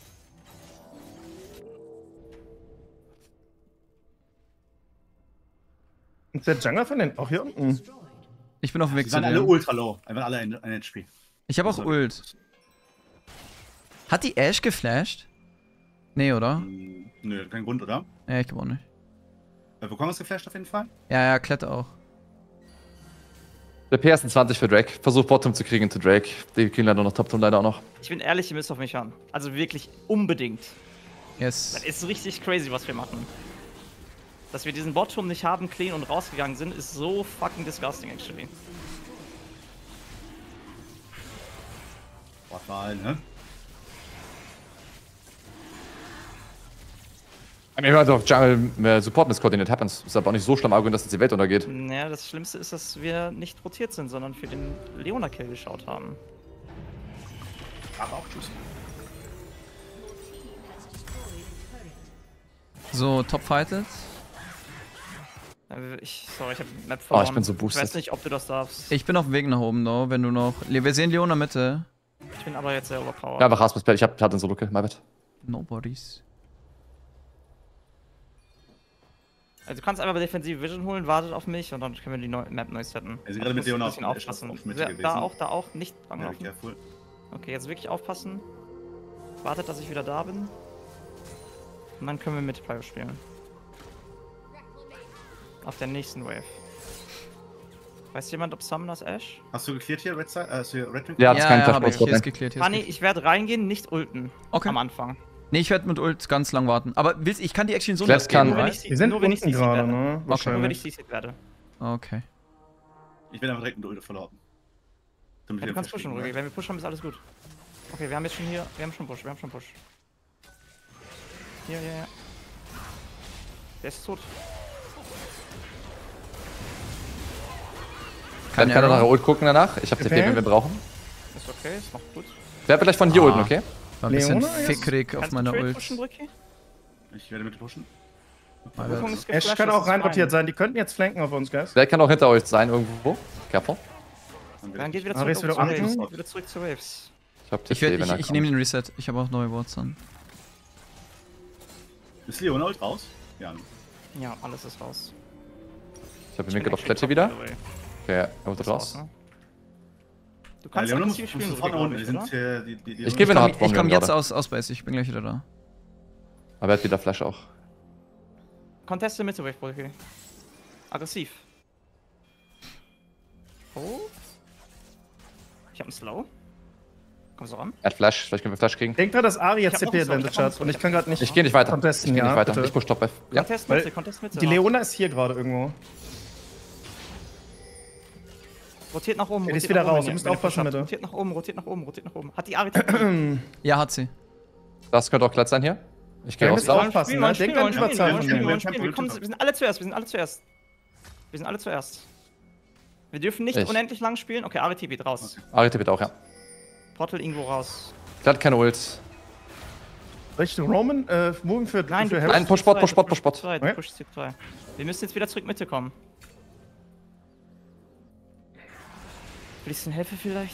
Ist der Jungler von den auch hier unten? Ich bin auf dem Weg Die zu waren alle dir. ultra low. Einfach alle ein, ein H P. Ich habe auch Ult. Hat die Ash geflasht? Nee, oder? Hm, nö, kein Grund, oder? Ja, ich glaube auch nicht. Äh, Wukong ist geflasht auf jeden Fall. Ja, ja, Klette auch. Der P ist ein zwanzig für Drake. Versuch Bottom zu kriegen zu Drake. Die kriegen leider noch Top-Tom leider auch noch. Ich bin ehrlich, ihr müsst auf mich hören. Also wirklich unbedingt. Yes. Das ist richtig crazy, was wir machen. Dass wir diesen Bottom nicht haben, clean und rausgegangen sind, ist so fucking disgusting, actually. Wortwahl, ne? Ich meine, also auf Jungle äh, Support miscoordinate happens. Ist aber auch nicht so schlimm, Argument, dass jetzt die Welt untergeht. Naja, das Schlimmste ist, dass wir nicht rotiert sind, sondern für den Leona-Kill geschaut haben. Aber auch tschüss. So, top fighted. Äh, Ich, sorry, ich hab die Map Oh, verloren. ich bin so Ich boosted. weiß nicht, ob du das darfst. Ich bin auf dem Weg nach oben, no. Wenn du noch. Le- Wir sehen Leona Mitte. Ich bin aber jetzt sehr overpowered. Ja, einfach Rasmus Play. Ich hab, hatte einen Solo-Kill. My bad. Nobody's. Also du kannst einfach defensive Vision holen, wartet auf mich und dann können wir die Neu Map neu setten. Wir sind gerade mit Muss ein Leona bisschen auf- aufpassen. auf Mitte Da- gewesen. Da auch, da auch, nicht Ja, langlaufen. careful. Okay, jetzt wirklich aufpassen. Wartet, dass ich wieder da bin. Und dann können wir mit Pyro spielen. Auf der nächsten Wave. Weiß jemand, ob Summoners Ash? Hast du geklärt hier, Red Side? Äh, hast du Red Ring? Ja, das ist kein ja, Flash hab ich. Bot Hier ist Bot. geklärt. Hier ist Fanny, geklärt. ich werde reingehen, nicht ulten. Okay. Am Anfang. Nee, ich werde mit Ult ganz lang warten. Aber willst, ich kann die Action so Klett kann- Nur wenn right? ich, Wir sind nur wenn ich unten C C gerade, werde. ne? Nur wenn ich Wahrscheinlich. C C werde. Okay. Ich will einfach direkt einen Ult verlauten. Damit Ja, wir du kannst Flash pushen, kriegen, Rügi. right? Wenn wir pushen haben, ist alles gut. Okay, wir haben jetzt schon hier, wir haben schon Push, wir haben schon Push. Hier, hier, ja. Der ist tot. Dann kann er Arrow. nachher Ult gucken danach. Ich hab T P, Okay. wenn wir brauchen. Ist okay, ist noch gut. Wer vielleicht von hier Ah. ulten, okay? War ein bisschen Leona jetzt? fickrig auf Kannst du meiner Trade Ult. pushen, Brücki? Ich werde mit pushen. Wirkung ist Ash geflasht, kann das auch ist reinrotiert fein. sein. Die könnten jetzt flanken auf uns, Guys. Der kann auch hinter euch sein irgendwo. Careful. Dann geht wieder Ari zurück ist auf wieder zu Waves. unten. Geht wieder zurück zu Waves. Ich hab T P, Ich, werd- wenn ich, er ich kommt. nehme den Reset. Ich habe auch neue Worts an. Ist Leona Ult raus? Ja. Ja, alles ist raus. Ich hab Ich den bin Winkel auf actually Klette wieder. top, by the way. Okay, er holt Ist raus. ne? Du Ja, kannst Leona muss aggressiv muss spielen, vorne Rügi, unten. glaub Wir ich, sind oder? hier. Die, die, die Ich geh Ich bin komm, hart ich bomben komm jetzt gerade. aus, aus Base. Ich bin gleich wieder da. Aber er hat wieder Flash auch. Conteste Mitte Wave, Brücki. Aggressiv. Oh. Ich hab einen Slow. Kommst du ran? Er hat Flash. Vielleicht können wir Flash kriegen. Denk dran, dass Ari jetzt Ich hab noch C P einen Slow, Advantage ich hab noch hat einen und ich Slow. kann gerade nicht. Ich geh nicht weiter. Contesten, Ich geh ja, nicht weiter. bitte. Ich push Top Wave. Ja. Contest Weil Mitte, Contest Mitte. Die Leona ist hier gerade irgendwo. Rotiert nach oben. Ja, die ist rotiert wieder nach oben, raus, wenn ihr müsst wenn ihr aufpassen, Push habt. bitte. Rotiert nach oben, rotiert nach oben, rotiert nach oben. Hat die Ari T P? Ja, hat sie. Das könnte auch glatt sein hier. Ich geh Ja, wir raus. müssen da. aufpassen, Spielen, ne? wollen Denk spielen, an wollen spielen, Überzahl wollen von spielen, denen. wollen Wir haben spielen. Wir kommen- wir sind alle zuerst, wir sind alle zuerst. Wir sind alle zuerst. Wir dürfen nicht Ich. unendlich lang spielen. Okay, Ari T P raus. Ari T P auch, ja. Portal irgendwo raus. Der hat keine Ult. Richtung Roman, äh, moving für, Nein, für du Harry. Nein, push Bot, push Bot, push Bot. zwei, du Okay. pushst die zwei. Wir müssen jetzt wieder zurück Mitte kommen. Will ich denn helfen vielleicht?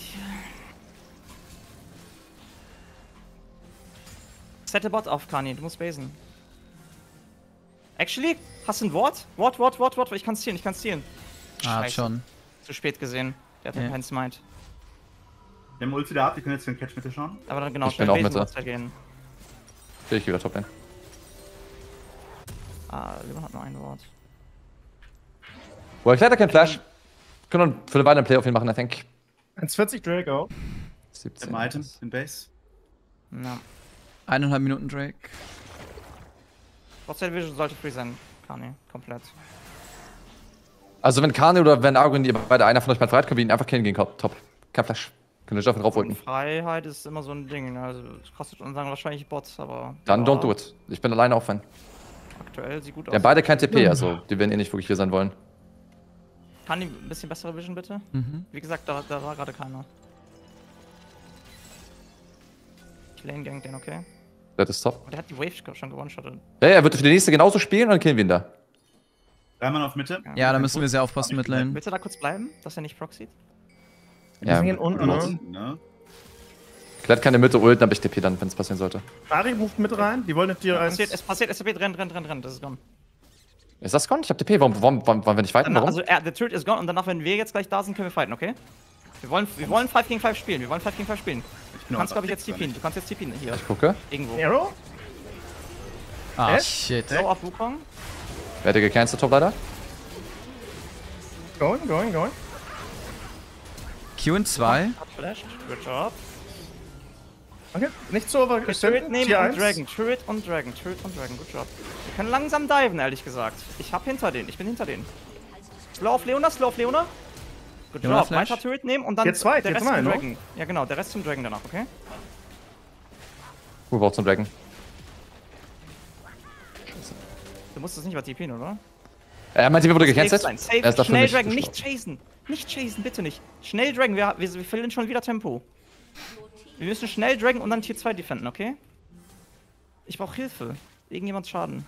Sette Bot auf, Kani, du musst basen. Actually, hast du ein Wort? Wort, Wort, Wort, Wort, ich kann zielen, ich kann zielen. Ah, Scheiße. schon. Zu spät gesehen. Der hat Ja. ja. keinen Smite. Wir haben Ult wieder ab, wir können jetzt für den Catch Mitte schauen. Aber dann genau, Ich bin schnell auch basen, Mitte. Botzeit gehen. Okay, ich gehe wieder Top Lane. Ah, Leon hat nur ein Wort. Boah, ich leider kein Flash. Können wir für eine Weile einen Play auf ihn machen, I think. eins vierzig Drake auch. siebzehn. Im Item, im Base. Ja. Eineinhalb Minuten Drake. Botzeit Vision sollte free sein, Kani, komplett. Also wenn Kane oder wenn Argon, ihr beide einer von euch mal freit, können wir ihn einfach killen gegen Top. Kein Flash. Könnt ihr auf ihn Und draufrücken. Freiheit ist immer so ein Ding, ne? Also das kostet uns dann wahrscheinlich Bots, aber. Dann ja, don't do it. Ich bin alleine auf ihn. Aktuell sieht gut Wir aus. haben beide kein T P, also die werden eh nicht wirklich hier sein wollen. Kann die ein bisschen bessere Vision bitte? Mhm. Wie gesagt, da, da war gerade keiner. Ich lane gang den, okay? Das ist top. Aber der hat die Wave schon gewone-shottet. Ja, er wird für die nächste genauso spielen und dann killen wir ihn da. Dreimal auf Mitte. Ja, da müssen wir sehr aufpassen mit Lane. Willst du da kurz bleiben, dass er nicht proxied? Wir Ja, sind hier unten, ne? Ne? Klett keine Mitte ulten, aber ich T P dann, wenn es passieren sollte. Ari moved mit rein, die wollen mit dir eins. Passiert, es passiert, S P, rennt, rennt, rennt, rennt, das ist gone. Ist das gone? Ich hab T P. Warum, warum, warum wollen wir nicht fighten? Danach, Warum? also, er, der Turret ist gone und danach, wenn wir jetzt gleich da sind, können wir fighten, okay? Wir wollen, wir wollen fünf gegen fünf spielen, wir wollen fünf gegen fünf spielen. Ich Du bin kannst, auch glaube ich, jetzt fix, TPen, du kannst jetzt TPen hier, Ich gucke. irgendwo. Arrow? Ah, Hä? shit. So, auf Wukong. Werde gecancelt, Top leider. Going, going, going. Q in zwei. Hat flashed, good job. Okay, nicht so over. Turret nehmen Tier und eins. Dragon, Turret und Dragon, Turret und Dragon, good job. Wir können langsam diven, ehrlich gesagt. Ich hab hinter denen, ich bin hinter denen. Slow auf Leona, slow auf Leona. Good Leona job, Flash. weiter Turret nehmen und dann Tier zwei, der Tier Rest zwei, zum ne? Dragon. Ja genau, der Rest zum Dragon danach, okay? Wo braucht zum Dragon? Du musst es nicht über T P, oder? Er meinte, wir wurde Safe gecancelt. sein, safe. Er ist dafür Schnell nicht Dragon, nicht gestorben. chasen. Nicht chasen, bitte nicht. Schnell Dragon, wir, wir, wir verlieren schon wieder Tempo. Wir müssen schnell Dragon und dann Tier zwei defenden, okay? Ich brauch Hilfe. Irgendjemand Schaden.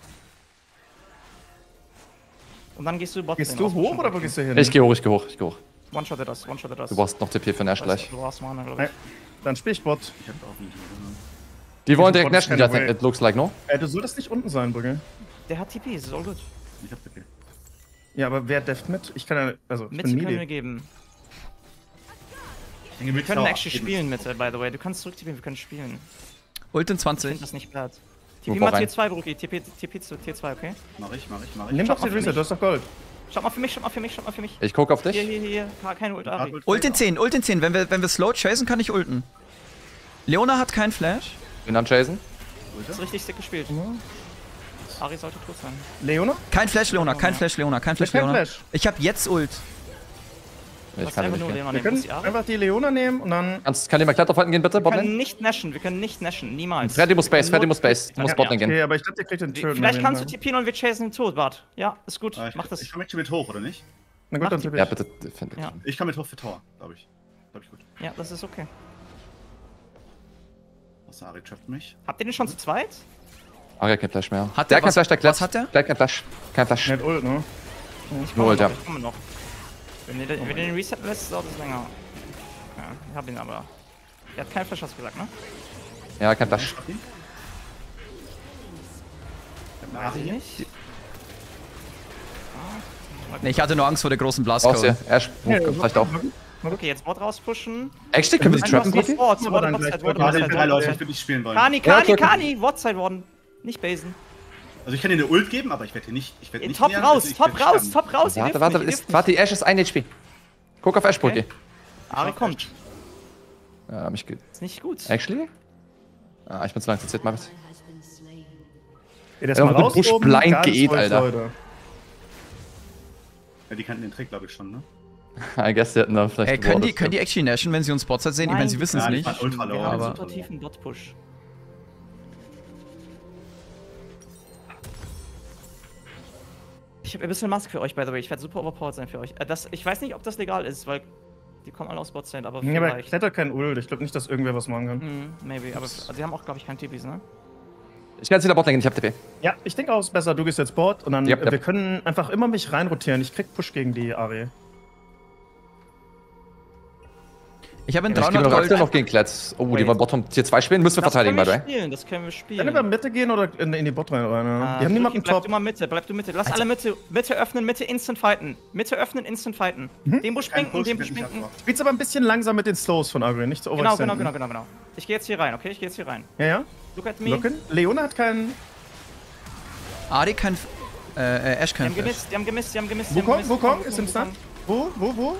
Und dann gehst du Bot Gehst Lane du aus, hoch schon oder wo Dragon. gehst du hin? Ich geh hoch, ich geh hoch, ich geh hoch. One-shottet das, one-shottet das. Du brauchst noch T P für Nash gleich. Du brauchst Mana, glaub Hey, ich. dann spiel ich Bot. Ich hab auch nicht. Die wollen Diesen direkt Bot ist nashen, keine I think way. it looks like, no? Äh, du solltest nicht unten sein, Brügge. Der hat T P, ist all gut. Ich hab T P. Ja, aber wer deft mit? Ich kann ja, also, ich Mitte bin können wir Melee. geben. Wir Wir können actually spielen, Mitte, by the way. Du kannst zurücktippen, wir können spielen. Ult in Ich zwanzig. finde das nicht bad. Wo T P war mal rein? Tier zwei, Brookie. T P, T P zu Tier zwei, okay? Mach ich, mach ich, mach ich. Nimm Schau doch mal den für Reset, mich. du hast doch Gold. Schaut mal für mich, schaut mal für mich, schaut mal für mich. Ich guck auf Hier, dich. hier, hier. Ka- Keine Ult, Ari. Ult in zehn, Ult in zehn. Wenn wir, wenn wir slow chasen, kann ich ulten. Leona hat keinen Flash. Bin am Chasen. Das ist richtig sick gespielt. Ari sollte tot sein. Leona? Kein Flash, Leona, kein Flash, Leona, kein Flash, kein Leona. Flash. Ich hab jetzt Ult. Ich Lass kann einfach nicht nur gehen. Leona Wir nehmen. können Muss die Ari? einfach die Leona nehmen und dann. Kannst, kann jemand Klett auf Halten gehen, bitte, Wir können Botlane? nicht nashen, wir können nicht nashen, niemals. Freddy muss Space, Nur- Freddy muss Space. Du musst Ja, Botlane gehen. Okay, aber ich glaube, der kriegt den Turn. Vielleicht kannst du T P und wir chasen den tot, Bart. Ja, ist gut. Ah, ich, Mach das. Ich komm mit hoch, oder nicht? Na gut, Mach dann die- tippe Ja, ich. bitte, find Ja. Ich komm mit hoch für Tower, glaube ich. Glaube ich gut. Ja, das ist okay. Außer Ari trappt mich. Habt ihr den schon zu zweit? Ah, ja, kein Flash mehr. Hat der der kein was- Flash, der Klett. was hat der? Der kein Flash. Kein Flash. Net Ult, ne? Ich Nur komme Ult, ja. noch, ich komme noch. Wenn ihr, den- wenn ihr den resetten lässt, dauert es länger. Ja, ich hab ihn aber. Der hat keinen Flash, hast du gesagt, ne? Ja, kein Flash. Hab ihn. Ich hab Weiß Ari ich hier. nicht. Nee, ich hatte nur Angst vor der großen Brauchst du. Blastcode. Ash, vielleicht auch. Okay, jetzt Bot rauspushen. Actually, können wir die Einfach trappen, sofort, Brookie? Wort, Aber Wort, dann Wort, gleich Wort, Warte, Wort, drei Leute, Wort. ich will nicht spielen wollen. Kani, Ja, Kani, okay, okay. Kani, Wortzeit worden. Nicht basen. Also ich kann dir eine Ult geben, aber ich werde hier nicht. Ich werde nicht Top nähern, raus, also ich top werd raus, sterben. top raus. ihr Warte, dürft warte, nicht, ihr ist, dürft warte, die Ash ist ein H P. Guck auf Ash, Brookie. nicht. Ari kommt. Ja, mich geht. Ist nicht gut. Actually? Ah, ich bin zu lang zitiert, mal bitte. Ey, das Ja, mal mit raus Busch oben, blind ganz geht, voll, Alter. Leute. Ja, die kannten den Trick, glaube ich, schon, ne? I guess, die hätten da vielleicht Ey, können die, gewartet. können die actually nashen, wenn sie uns Spotside sehen? Ich meine, sie wissen es Nein, nicht. die waren ultra Wir low. haben einen aber- super tiefen Dot-Push. Ich habe ein bisschen Mask für euch, by the way. Ich werde super overpowered sein für euch. Äh, das, ich weiß nicht, ob das legal ist, weil die kommen alle aus Bot-Stand, aber Nee, aber vielleicht. Kletter kein Ult. Ich glaube nicht, dass irgendwer was machen kann. Hm, maybe. Aber sie haben auch, glaube ich, kein T Ps, ne? Ich kann jetzt wieder Botlane gehen, ich hab T P. Ja, ich denke auch, es ist besser, du gehst jetzt Bot und dann Yep, yep. wir können einfach immer mich reinrotieren. Ich krieg Push gegen die Ari. Ich habe in Ich gehe noch dreihundert aktuell Gold. noch gegen Klets. Oh, die Wait. wollen Bottom Tier zwei spielen. Müssen wir Das verteidigen, by können the wir way. spielen, das können wir Können spielen. wir über Mitte gehen oder in, in die Bot rein? Oder? Ah, Die haben niemanden bleib top. du mal Mitte, bleib du Mitte. Lass alle Mitte, Mitte öffnen, Mitte instant fighten. Mitte öffnen, instant fighten. Den Busch Kein sprinken, Push, den Busch bin ich sprinken. davor. Spielst aber ein bisschen langsam mit den Slows von Agri, nicht so Genau, genau, overextenden. genau, genau, genau. Ich gehe jetzt hier rein, okay? Ich gehe jetzt hier rein. Ja, ja. Look at me. Locken. Leona hat keinen. Ari kein. Äh, äh, Ash Die kein haben Flash. gemisst, die haben gemisst, die haben gemisst. die Wo haben kommt, gemisst, wo die haben kommt? Ist im gemisst, Stun? Wo, wo, wo?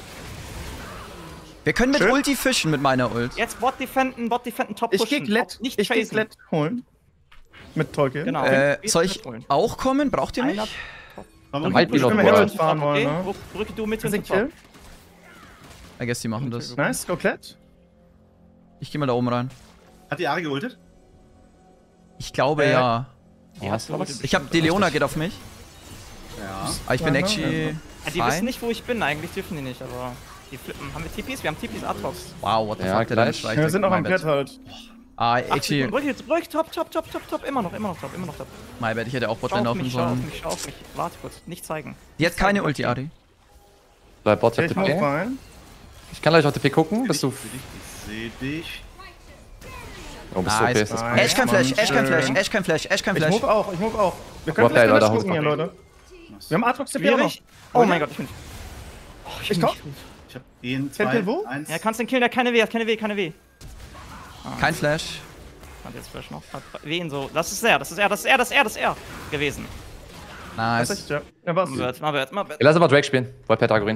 Wir können mit Schön. Ulti fischen mit meiner Ult. Jetzt Bot defenden, Bot defenden, top Ich pushen. geh Glett. Nicht Ich geh chasen. Glett holen. Mit Tolkien. Genau. Äh, Okay. soll ich Mitholen. auch kommen? Braucht ihr mich? Einer- Warum Weit nicht? wieder Wenn wir Boah. Herald fahren Okay, wollen, ne? Wo- Drücke du mit Das hin ist zum ein Top. Kill. I guess die machen das. Nice, go Klett. Ich geh mal da oben rein. Hat die Ari geultet? Ich glaube Äh, ja. Ja, Was? glaub ich. Ich hab die Leona geht auf mich. Ja. Aber ich bin Ja, actually. Ja, die fein. wissen nicht, wo ich bin. Eigentlich dürfen die nicht, aber die flippen. Haben wir T Ps? Wir haben T Ps, Atrox. Wow, what the Ja, fuck, der gleich. Damage Ja, wir sind noch My am bad. Klett halt. Ah, Acht actually, Sekunden. Rück, rück, top, top, top, top, top. Immer noch, immer noch top, immer noch top. my bad, ich hätte auch Schau Botlane auf laufen mich, schau auf sollen. mich, schau auf mich. Warte kurz, nicht zeigen. Die hat keine Ulti, Ari. Bleib Bot, ich Ja, hab ich T mach P. rein. Ich kann gleich auf T P gucken. Bist du. Ich seh dich. Oh, bist du Nice. okay? Ist das Nice. gut. Ash kein Flash, Mann, Ash kein schön. Flash, Ash kein Flash, Ash kein Ich Flash. move auch, ich move auch. Wir können Überhaupt vielleicht geil, Flash Leute, gucken hier, Haus Leute. Wir haben Atrox T P auch noch. Schwierig. Oh mein Gott, ich bin. Oh, Ich bin komm. nicht gut. Ich hab ihn, Kennt zwei, ihr wo? eins. Ja, kannst den killen, der hat keine W, hat keine W, keine W. Kein Flash. Hat jetzt Flash noch. Hat wen so. Das ist er, das ist er, das ist er, das ist er, das ist er gewesen. Das ist Nice. echt, ja. Ja, was? Mal wird, mal wird, mal wird. Lass aber Drake spielen. White Agorin.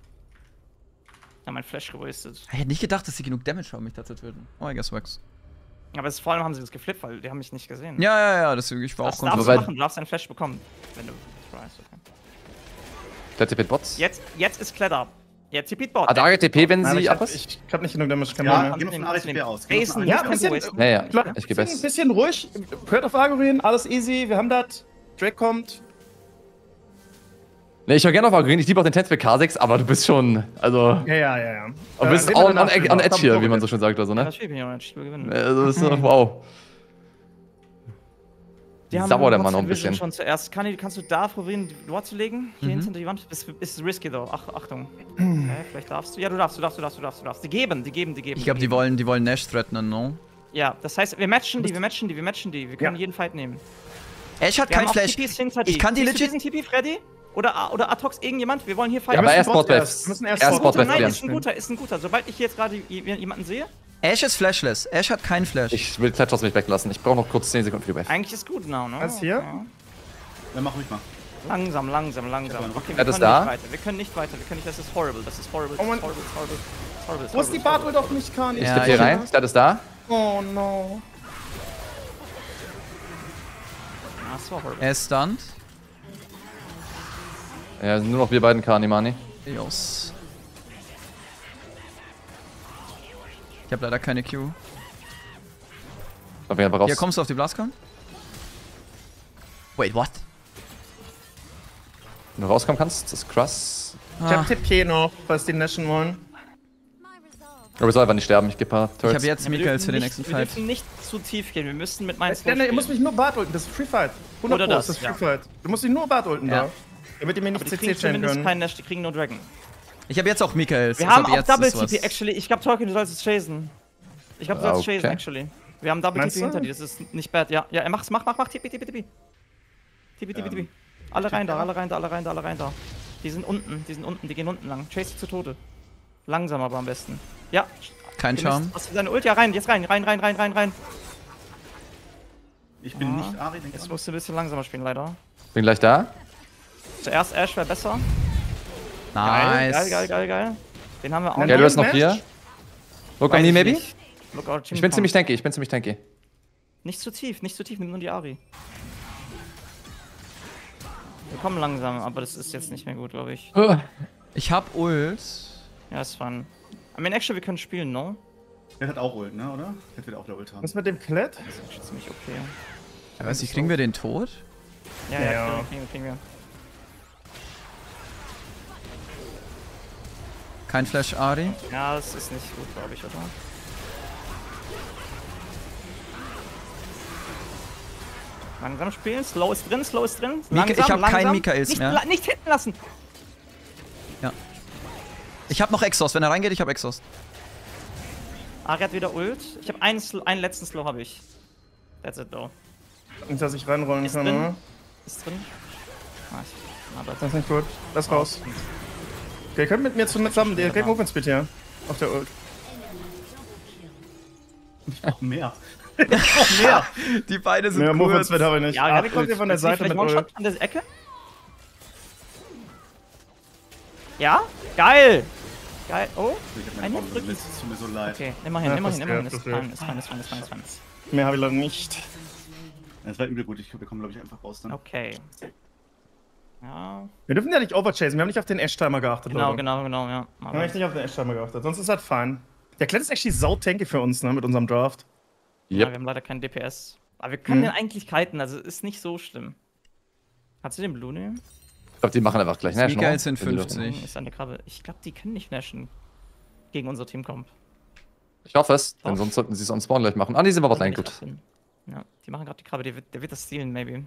Ja, mein Flash gewastet. Ich hätte nicht gedacht, dass sie genug Damage haben, mich da zu töten. Oh, I guess wax. Aber es, vor allem haben sie das geflippt, weil die haben mich nicht gesehen. Ja, ja, ja, deswegen, ich war das auch darfst du weil- machen, du darfst einen Flash bekommen. Wenn du tryst, okay. Klett T P Bots. Jetzt, jetzt ist Kletter. Jetzt die Beatbot. Hat Ari T P, wenn Nein, sie ich ab hab, ist? ich hab nicht genug Damage, kein Ja, Problem. geh mal von Ari T P aus. Geh mal von Basen, Ari Ja, nicht ein bisschen, wasten. Ja, ja. Klar, Ich geh bisschen, best. bisschen ruhig. Hört auf Agorin, alles easy, wir haben das. Drake kommt. Ne, ich höre gerne auf Agorin. Ich liebe auch den Tanz für K sechs, aber du bist schon. Also. Ja, ja, ja, ja. Du bist Äh, sehen wir on, on, danach on, drüber. edge hier, wie man so Komm, schön sagt, also, Ja, ne? natürlich bin ich auch nicht. Ich will gewinnen. Also, das ist so, wow. Die haben Sauer der God's Mann noch ein Vision bisschen. schon zuerst. Kann, kannst du da probieren, die Ward zu legen? Hier Mhm. hinter die Wand? Ist, ist risky, though. Ach, Achtung. Okay, vielleicht darfst du. Ja, du darfst, du darfst, du darfst, du darfst, du darfst. Die geben, die geben, die geben. Ich glaube, die geben. wollen, die wollen Nash threatenen, no? Ja, das heißt, wir matchen die, wir matchen die, wir matchen die. Wir können Ja. jeden Fight nehmen. Ash hat Wir kein haben auch Flash. T Ps hinter Ich kann die Siehst du legit. diesen T P, Freddy? Oder, oder Atox, irgendjemand? Wir wollen hier Ja, fighten. aber müssen erst Bot Botwave. erst- wir müssen erst Erst Bot Botwave Nein, klären. ist ein guter, ist ein guter. Sobald ich hier jetzt gerade jemanden sehe, Ash ist flashless. Ash hat keinen Flash. Ich will Klett aus mich weglassen. Ich brauche noch kurz zehn Sekunden für die Wave. eigentlich ist gut now, ne? Was hier? Ja. Dann mach ruhig mal. Langsam, langsam, langsam. Ich hab Okay, Ja, wir das können da? nicht weiter. Wir können nicht weiter. Wir können nicht. Das ist horrible. Das ist horrible. Das Oh ist Mann. horrible. Das ist horrible. Das ist horrible. das Wo ist die horrible, Bartwood auf mich, Khan? Ja, Klett hier ich- rein. Klett ist da. Oh no. Ah, das war horrible. Er ist stunned. Ja, sind nur noch wir beiden Kanimani. Jos. Ich habe leider keine Q. Da bin ich einfach raus. Hier, kommst du auf die Blastcon? Wait, what? Wenn du rauskommen kannst, das ist krass. Ich Ah, hab T P noch, falls die Nation wollen. Aber ich soll einfach nicht sterben. Ich gebe ein paar ich Turrets. habe jetzt Ja, wir Michaels für dürfen den nicht- nächsten Wir Fight. dürfen nicht zu tief gehen. Wir müssen mit meinen Ja, ne, ihr müsst mich nur Bart ulten, das ist Free Fight. hundert Oder Pro, das, das ist Free ja. Fight. Du musst dich nur Bart ulten Ja. da. Damit ihr mir nicht Die C kriegen C chainen zumindest können. keinen Nash, die kriegen nur Dragon. Ich habe jetzt auch Michaels. Wir also haben ab auch jetzt Double ist T P, was. actually. Ich glaube, Tolkien, du sollst es chasen. Ich glaube, du sollst Okay. chasen, actually. Wir haben Double Meinst T P du? hinter dir, das ist nicht bad. Ja, ja, mach's, mach, mach, mach, T P, T P, T P. T P, T P, T P. Alle rein da, alle rein da, alle rein da, alle rein da. Die sind unten, die sind unten, die gehen unten lang. Chase zu Tode. Langsam aber am besten. Ja. Kein ihr Charm. müsst- Hast du deine Ult? Ja, rein, jetzt rein, rein, rein, rein, rein, rein. Ich bin Ah. nicht Ari, denk Jetzt dran. musst du ein bisschen langsamer spielen, leider. Bin gleich da. Zuerst Ash wäre besser. Nice. Geil, geil, geil, geil. Den haben wir auch Ja, Ja, du bist noch Match? hier. Look Weiß on me, ich maybe? nicht. Look out, Jim Ich bin kommt. ziemlich tanky. Ich bin ziemlich tanky. Nicht zu tief, nicht zu tief, nimm nur die Ari. Wir kommen langsam, aber das ist jetzt nicht mehr gut, glaube ich. Ich hab Ult. Ja, ist fun. I mean, actually, wir können spielen, no? Der hat auch Ult, ne, oder? Der wird auch der Ult haben. Was mit dem Klett? Das ist actually ziemlich okay. Ich weiß nicht, kriegen wir den tot? Ja, ja, Ja. kriegen wir, kriegen wir, kriegen wir. Kein Flash Ari. Ja, das ist nicht gut, glaube ich, oder? Langsam spielen. Slow ist drin, Slow ist drin. Mika, Langsam, ich hab langsam. keinen Mikaels nicht, mehr. la- Nicht hinten lassen. Ich hab noch Exhaust. Wenn er reingeht, ich hab Exhaust. Ari hat wieder Ult. Ich habe einen, Sl- einen letzten Slow habe ich. That's it though. Nicht, dass ich reinrollen Ist kann, drin. oder? Ist drin. Nice. Aber Das ist nicht gut. Lass raus. Okay, ihr könnt mit mir zusammen. Der kriegt Movement Speed hier. Auf der Ult. Noch mehr. mehr. Die Beine sind Mehr Movement kurz. Speed habe ich nicht. Ja, Ah, Gabi kommt ihr von der Willst du Seite vielleicht mit One-Shot Ult. an der Ecke? Ja? Geil! Geil. Oh, Ich hab Ein meine Hit Bombe. Es tut mir so leid. okay. Nimm mal hin, Ja, nimm mal hin, nimm mal hin. das Ist geht, fein, das ist fein, ist fein, ist fein, ist fein, ist fein. Mehr habe ich leider nicht. Das war übel gut. Ich glaube, wir kommen, glaube ich, einfach raus dann. Okay. Ja, Wir dürfen ja nicht overchasen. Wir haben nicht auf den Ash-Timer geachtet, genau, Leute. genau, genau, ja. Wir haben echt nicht auf den Ash-Timer geachtet. Sonst ist das fein. Der Klett ist actually sautanky für uns, ne, mit unserem Draft. Ja, wir Yep. haben leider keinen D P S. Aber wir können Mhm. den eigentlich kiten, also ist nicht so schlimm. Kannst du den Blue nehmen? Ich glaube, die machen einfach gleich Nash, Mikael ne? sind Wenn die fünfzig. dürfen. Ist eine Krabbe. Ich glaube, die können nicht nashen. Gegen unser Team kommt. Ich hoffe es, denn Doch. sonst sollten sie es on Spawn gleich machen. Ah, die sind aber Botlane, gut. Ja, die machen gerade die Krabbe, der wird, der wird das stealen, maybe.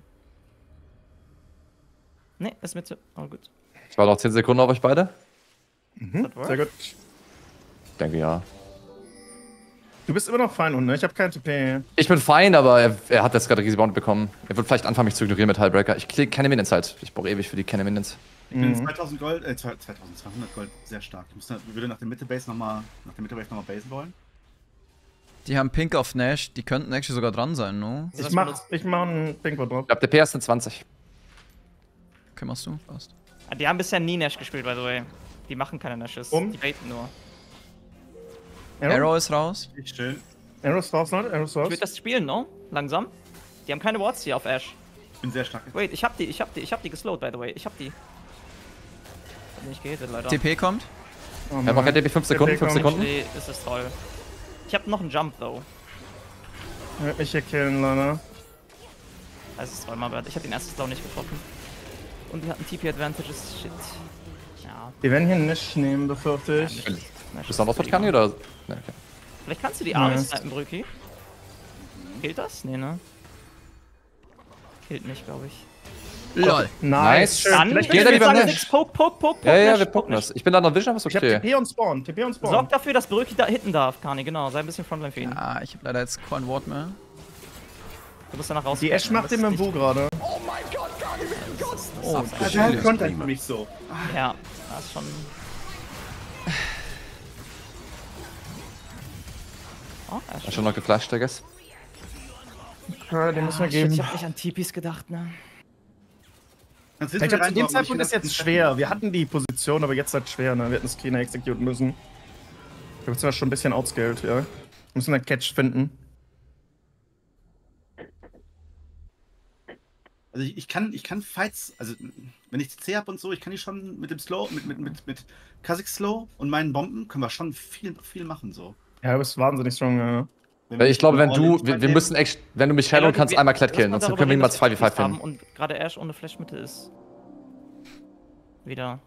Ne, ist Mitte. Oh, gut. Ich war noch zehn Sekunden auf euch beide. Mhm. That work? Sehr gut. Ich denke ja. Du bist immer noch fein und ne? Ich habe kein T P. Ich bin fein, aber er, er hat jetzt gerade Rebound bekommen. Er wird vielleicht anfangen, mich zu ignorieren mit Hullbreaker. Ich kriege keine Minions halt. Ich brauche ewig für die keine Minions. Ich bin Mhm. zweitausend Gold, äh, zweitausendzweihundert Gold sehr stark. Ich muss da, würde nach der Mitte-Base nochmal, nach der Mitte-Base nochmal basen wollen. Die haben Pink auf Nash. Die könnten actually sogar dran sein, no? Ich mach, ich mach einen Pinkbot drauf. Ich glaube, der P S sind zwanzig. Okay, machst du? Fast. Ah, die haben bisher nie Nash gespielt, by the way. Die machen keine Nashes. Um? Die baiten nur. Arrow? Arrow ist raus. Richtig schön. Arrows raus, Leute. Arrows Ich raus. würde das spielen, no? Langsam. Die haben keine Wards hier auf Ash. Ich bin sehr stark. Wait, ich hab die, ich hab die, ich hab die geslowt, by the way. Ich hab die. Hab nicht gehittet, leider. T P kommt. Oh, Er hat noch kein D P, fünf Sekunden, fünf kommt. Sekunden. Actually ist es toll. Ich hab noch einen Jump, though. Er wird mich hier killen, leider. Das ist zweimal wert. Ich hab den ersten Slow nicht getroffen. Und die hatten T P-Advantages. Shit. Ja. Wir werden hier nicht nehmen, befürchte ja ich. nicht. Nash Bist du noch ist was kann oder? Ne, okay. Vielleicht kannst du die Ja. Arme snipen, Brüki. Killt das? Nee, ne? Killt nicht, glaube ich. Lol. Nice. Schön. Dann, Vielleicht geht ich er würde lieber sagen, Nash. sechs Poke, Poke, Poke, Poke, Ja, ja, Nash, wir Poke, gucken Nash. das. Ich bin da noch Vision, aber ist Ich hab okay. T P und Spawn. T P und Spawn. Sorg dafür, dass Brüki da hitten darf, Kani, genau. Sei ein bisschen Frontline für ihn. Ah, ich hab leider jetzt kein Wort mehr. Du musst danach raus. Die Ash macht den mit dem Wu gerade. Oh, Also halt Content für mich so. Ja, das ist schon. Oh, er ist Hast schon noch geflasht, I guess. Ja, den müssen wir Ah, shit, geben. ich hab nicht an T Ps gedacht, ne? Kannst du Ich jetzt glaub, zu dem reinloggen, Zeitpunkt ich ist kann jetzt das- schwer. Wir hatten die Position, aber jetzt ist halt schwer, ne? Wir hätten es cleaner executen müssen. Wir haben zwar schon ein bisschen outscaled, ja. Wir müssen einen Catch finden. Also ich, ich kann, ich kann Fights, also wenn ich C habe und so, ich kann die schon mit dem Slow, mit, mit, mit, mit Kha'Zix Slow und meinen Bomben können wir schon viel, viel machen so. Ja, du bist wahnsinnig strong, ja. Wenn Weil ich glaube, wenn all du, in wir, wir nehmen- müssen echt, wenn du mich Ey, shallow Leute, kannst, wir- einmal Klett lass killen, mal sonst darüber können wir reden, niemals dass zwei gegen wir fünf haben finden. Und gerade Ash ohne Flash-Mitte ist. Wieder.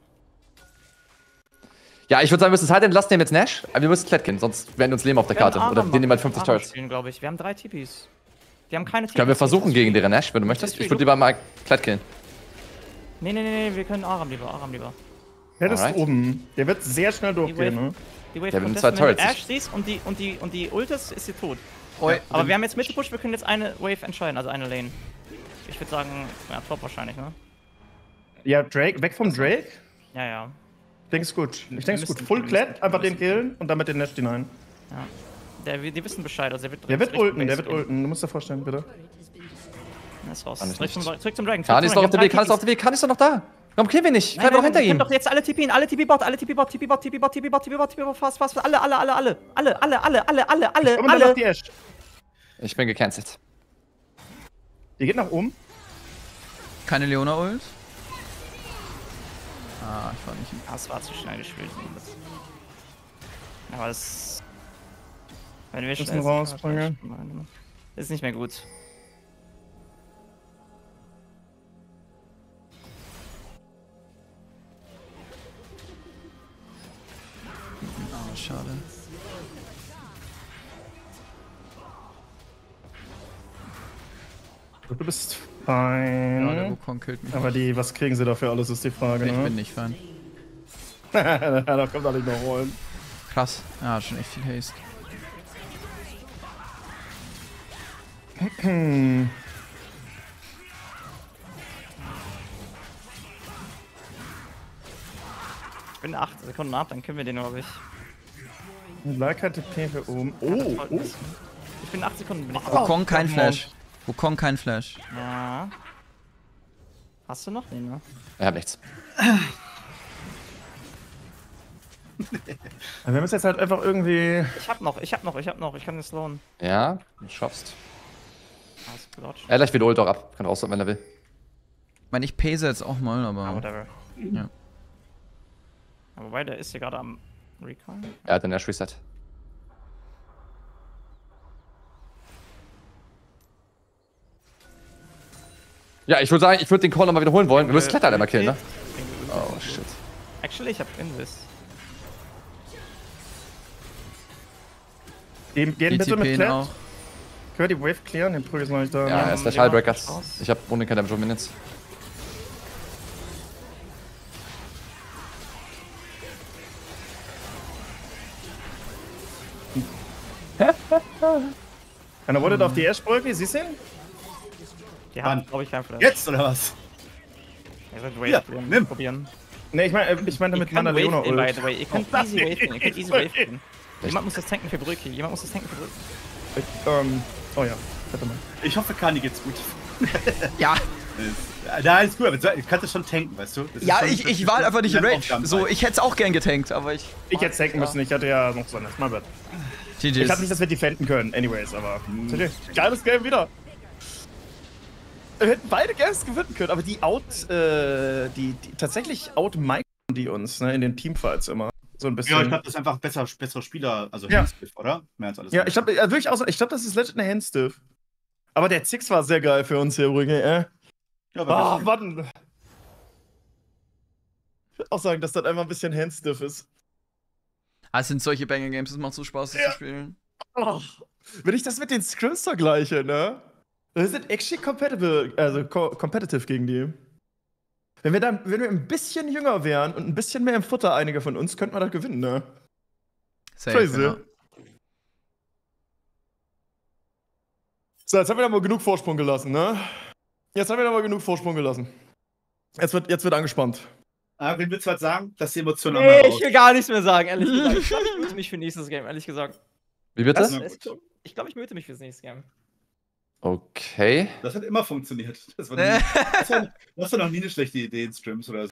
Ja, ich würde sagen, wir müssen es halt entlassen, nehmen jetzt Nash, aber wir müssen Klett killen, sonst werden uns Leben auf der Karte. Oder wir nehmen halt fünfzig Turrets. glaube ich. Wir haben drei T Ps. Die haben keine T Ps. Können wir versuchen gegen deren Nash, wenn du möchtest? Ich würde lieber mal Klett killen. Nee, nee, nee, nee, wir können Aram lieber, Aram lieber. Der ist Alright. oben. Der wird sehr schnell durchgehen, Wave- ne? Die Wave Ja, wir kommt haben zwei jetzt, wenn du Turrets. Ash siehst und die, und die, und die Ultis ist sie tot. Oi. Aber wir haben jetzt Mitte-Push, wir können jetzt eine Wave entscheiden, also eine Lane. Ich würde sagen, ja, Top wahrscheinlich, ne? Ja, Drake, weg vom Drake? Ja, ja. Ich denke, ist gut. Ich denke, ist gut. müssen- Full wir Klett, müssen- einfach wir den killen und damit den Nash hinein. ja. Der, die wissen Bescheid, also der wird Der wird Richtung ulten, der Base wird gehen. ulten. Du musst dir vorstellen, bitte. Er ist raus. Kann ich Zurück zum, nicht. zurück zum Dragon. Khan ist doch auf dem Weg, Khan ist auf dem dem Weg, Khan ist doch noch da. Warum killen wir nicht? Nein, Bleib doch nein, hinter nein, wir ihm. können doch jetzt alle T P, alle T P-Bot, alle T P-Bot, T P-Bot, T P-Bot, T P-Bot, T P-Bot, T-P-Bot, fast, fast, fast, alle, alle, alle, alle, alle, alle, alle, alle, alle, alle, Komm mal nach alle. die Ash. Ich bin gecancelt. Die geht nach oben. Keine Leona-Ult. Ah, ich war nicht im... Ah, es war zu schnell gespielt. Aber es... Wenn wir Müssen schnell sind, rausbringen. ist nicht mehr gut. Ah, schade. Du bist Ja, der fein. Wukong killt mich. Aber die, was kriegen sie dafür alles, ist die Frage, Ich ne? bin nicht Fan. Da kommt er nicht noch holen. Krass. Ja, schon echt viel Haste. Hm. Ich bin acht Sekunden ab, dann können wir den, glaube ich. Leica T P für oben. Ja, das Oh, freut oh. mich. Ich bin acht Sekunden. Bin ich Wukong kein come on. Flash. Wukong kein Flash. Ja. Hast du noch? Nee, ne? Ich hab nichts. Wir müssen jetzt halt einfach irgendwie. Ich hab noch, ich hab noch, ich hab noch. Ich kann den slowen. Ja, du schaffst. Alles gelutscht. Er gleich wieder Ult auch ab. Kann raus, wenn er will. Ich meine, ich pese jetzt auch mal, aber. Ah, whatever. Ja. Ja, wobei, der ist hier gerade am Recall. Er hat den Ash Reset. Ja, ich würde sagen, ich würde den Call nochmal wiederholen wollen. Wir müssen Klettern einmal killen, ne? Oh, shit. Actually, ich hab Invis. Gehen, gehen Die bitte mit T P Klett. auch. Können wir die Wave clearen? Den Prügel ist noch nicht da. Ja, ne? er ist der ja, Tiebreaker. Chance. Ich habe ohne keine Damage Minutes. Einer wollte auf die Ash-Brücke, siehst du ihn? Die Wann? haben, glaube ich, kein Flash. Jetzt oder was? Ihr sollt Wave Ja, clearen, nimm. probieren. Ne, ich meine ich mein Ihr mit könnt meiner Wave Leona gehen, by Ult. the way. Ihr könnt Oh, easy Wave gehen. Ihr könnt easy sorry. Wave gehen. Jemand muss das tanken für Brücke. Jemand muss das tanken für Brücke. Ich, ähm, oh ja, warte mal. Ich hoffe, Kani geht's gut. Ja, Ja, da ist gut, aber du kannst es schon tanken, weißt du? Das ist ja, schon- ich, das ich ist war schon einfach nicht in ein Rage. Aufgabenbereich. So, ich hätte es auch gern getankt, aber ich. Ich hätte tanken müssen, ich hatte ja noch so eine Smart. G Ich hab nicht, Gs. dass wir defenden können, anyways, aber. Geiles Game wieder. Wir hätten beide Games gewinnen können, aber die out, äh, die, die tatsächlich out-micron die uns, ne, in den Teamfights immer. So ein bisschen. Ja, ich glaube, das ist einfach besser, bessere Spieler, also Ja. Handstiff, oder? Mehr als alles. Ja, ich glaube, ja, wirklich auch, ich glaube, das ist legit eine Handstiff. Aber der Zix war sehr geil für uns hier übrigens, äh. Ja, Ah, aber warten. Ich würde auch sagen, dass das einfach ein bisschen Handstiff ist. Ah, es sind solche Banger Games, es macht so Spaß, das Ja. zu spielen. Oh. Wenn ich das mit den Scrims vergleiche, ne? Wir sind actually compatible, also co competitive gegen die. Wenn wir dann, wenn wir ein bisschen jünger wären und ein bisschen mehr im Futter, einige von uns, könnten wir das gewinnen, ne? Safe, Crazy. ja. So, jetzt haben wir da mal genug Vorsprung gelassen, ne? Jetzt haben wir da mal genug Vorsprung gelassen. Jetzt wird, jetzt wird angespannt. Ah, wen willst du halt sagen, dass die Emotionen noch Nee, mal ich raus. will gar nichts mehr sagen, ehrlich gesagt. Ich glaube, ich müde mich für nächstes Game, ehrlich gesagt. Wie bitte? Das Na ist, gut. ich glaube, ich müde mich fürs nächste Game. Okay. Das hat immer funktioniert. Das war, nie, das war, das war noch nie eine schlechte Idee in Streams oder so.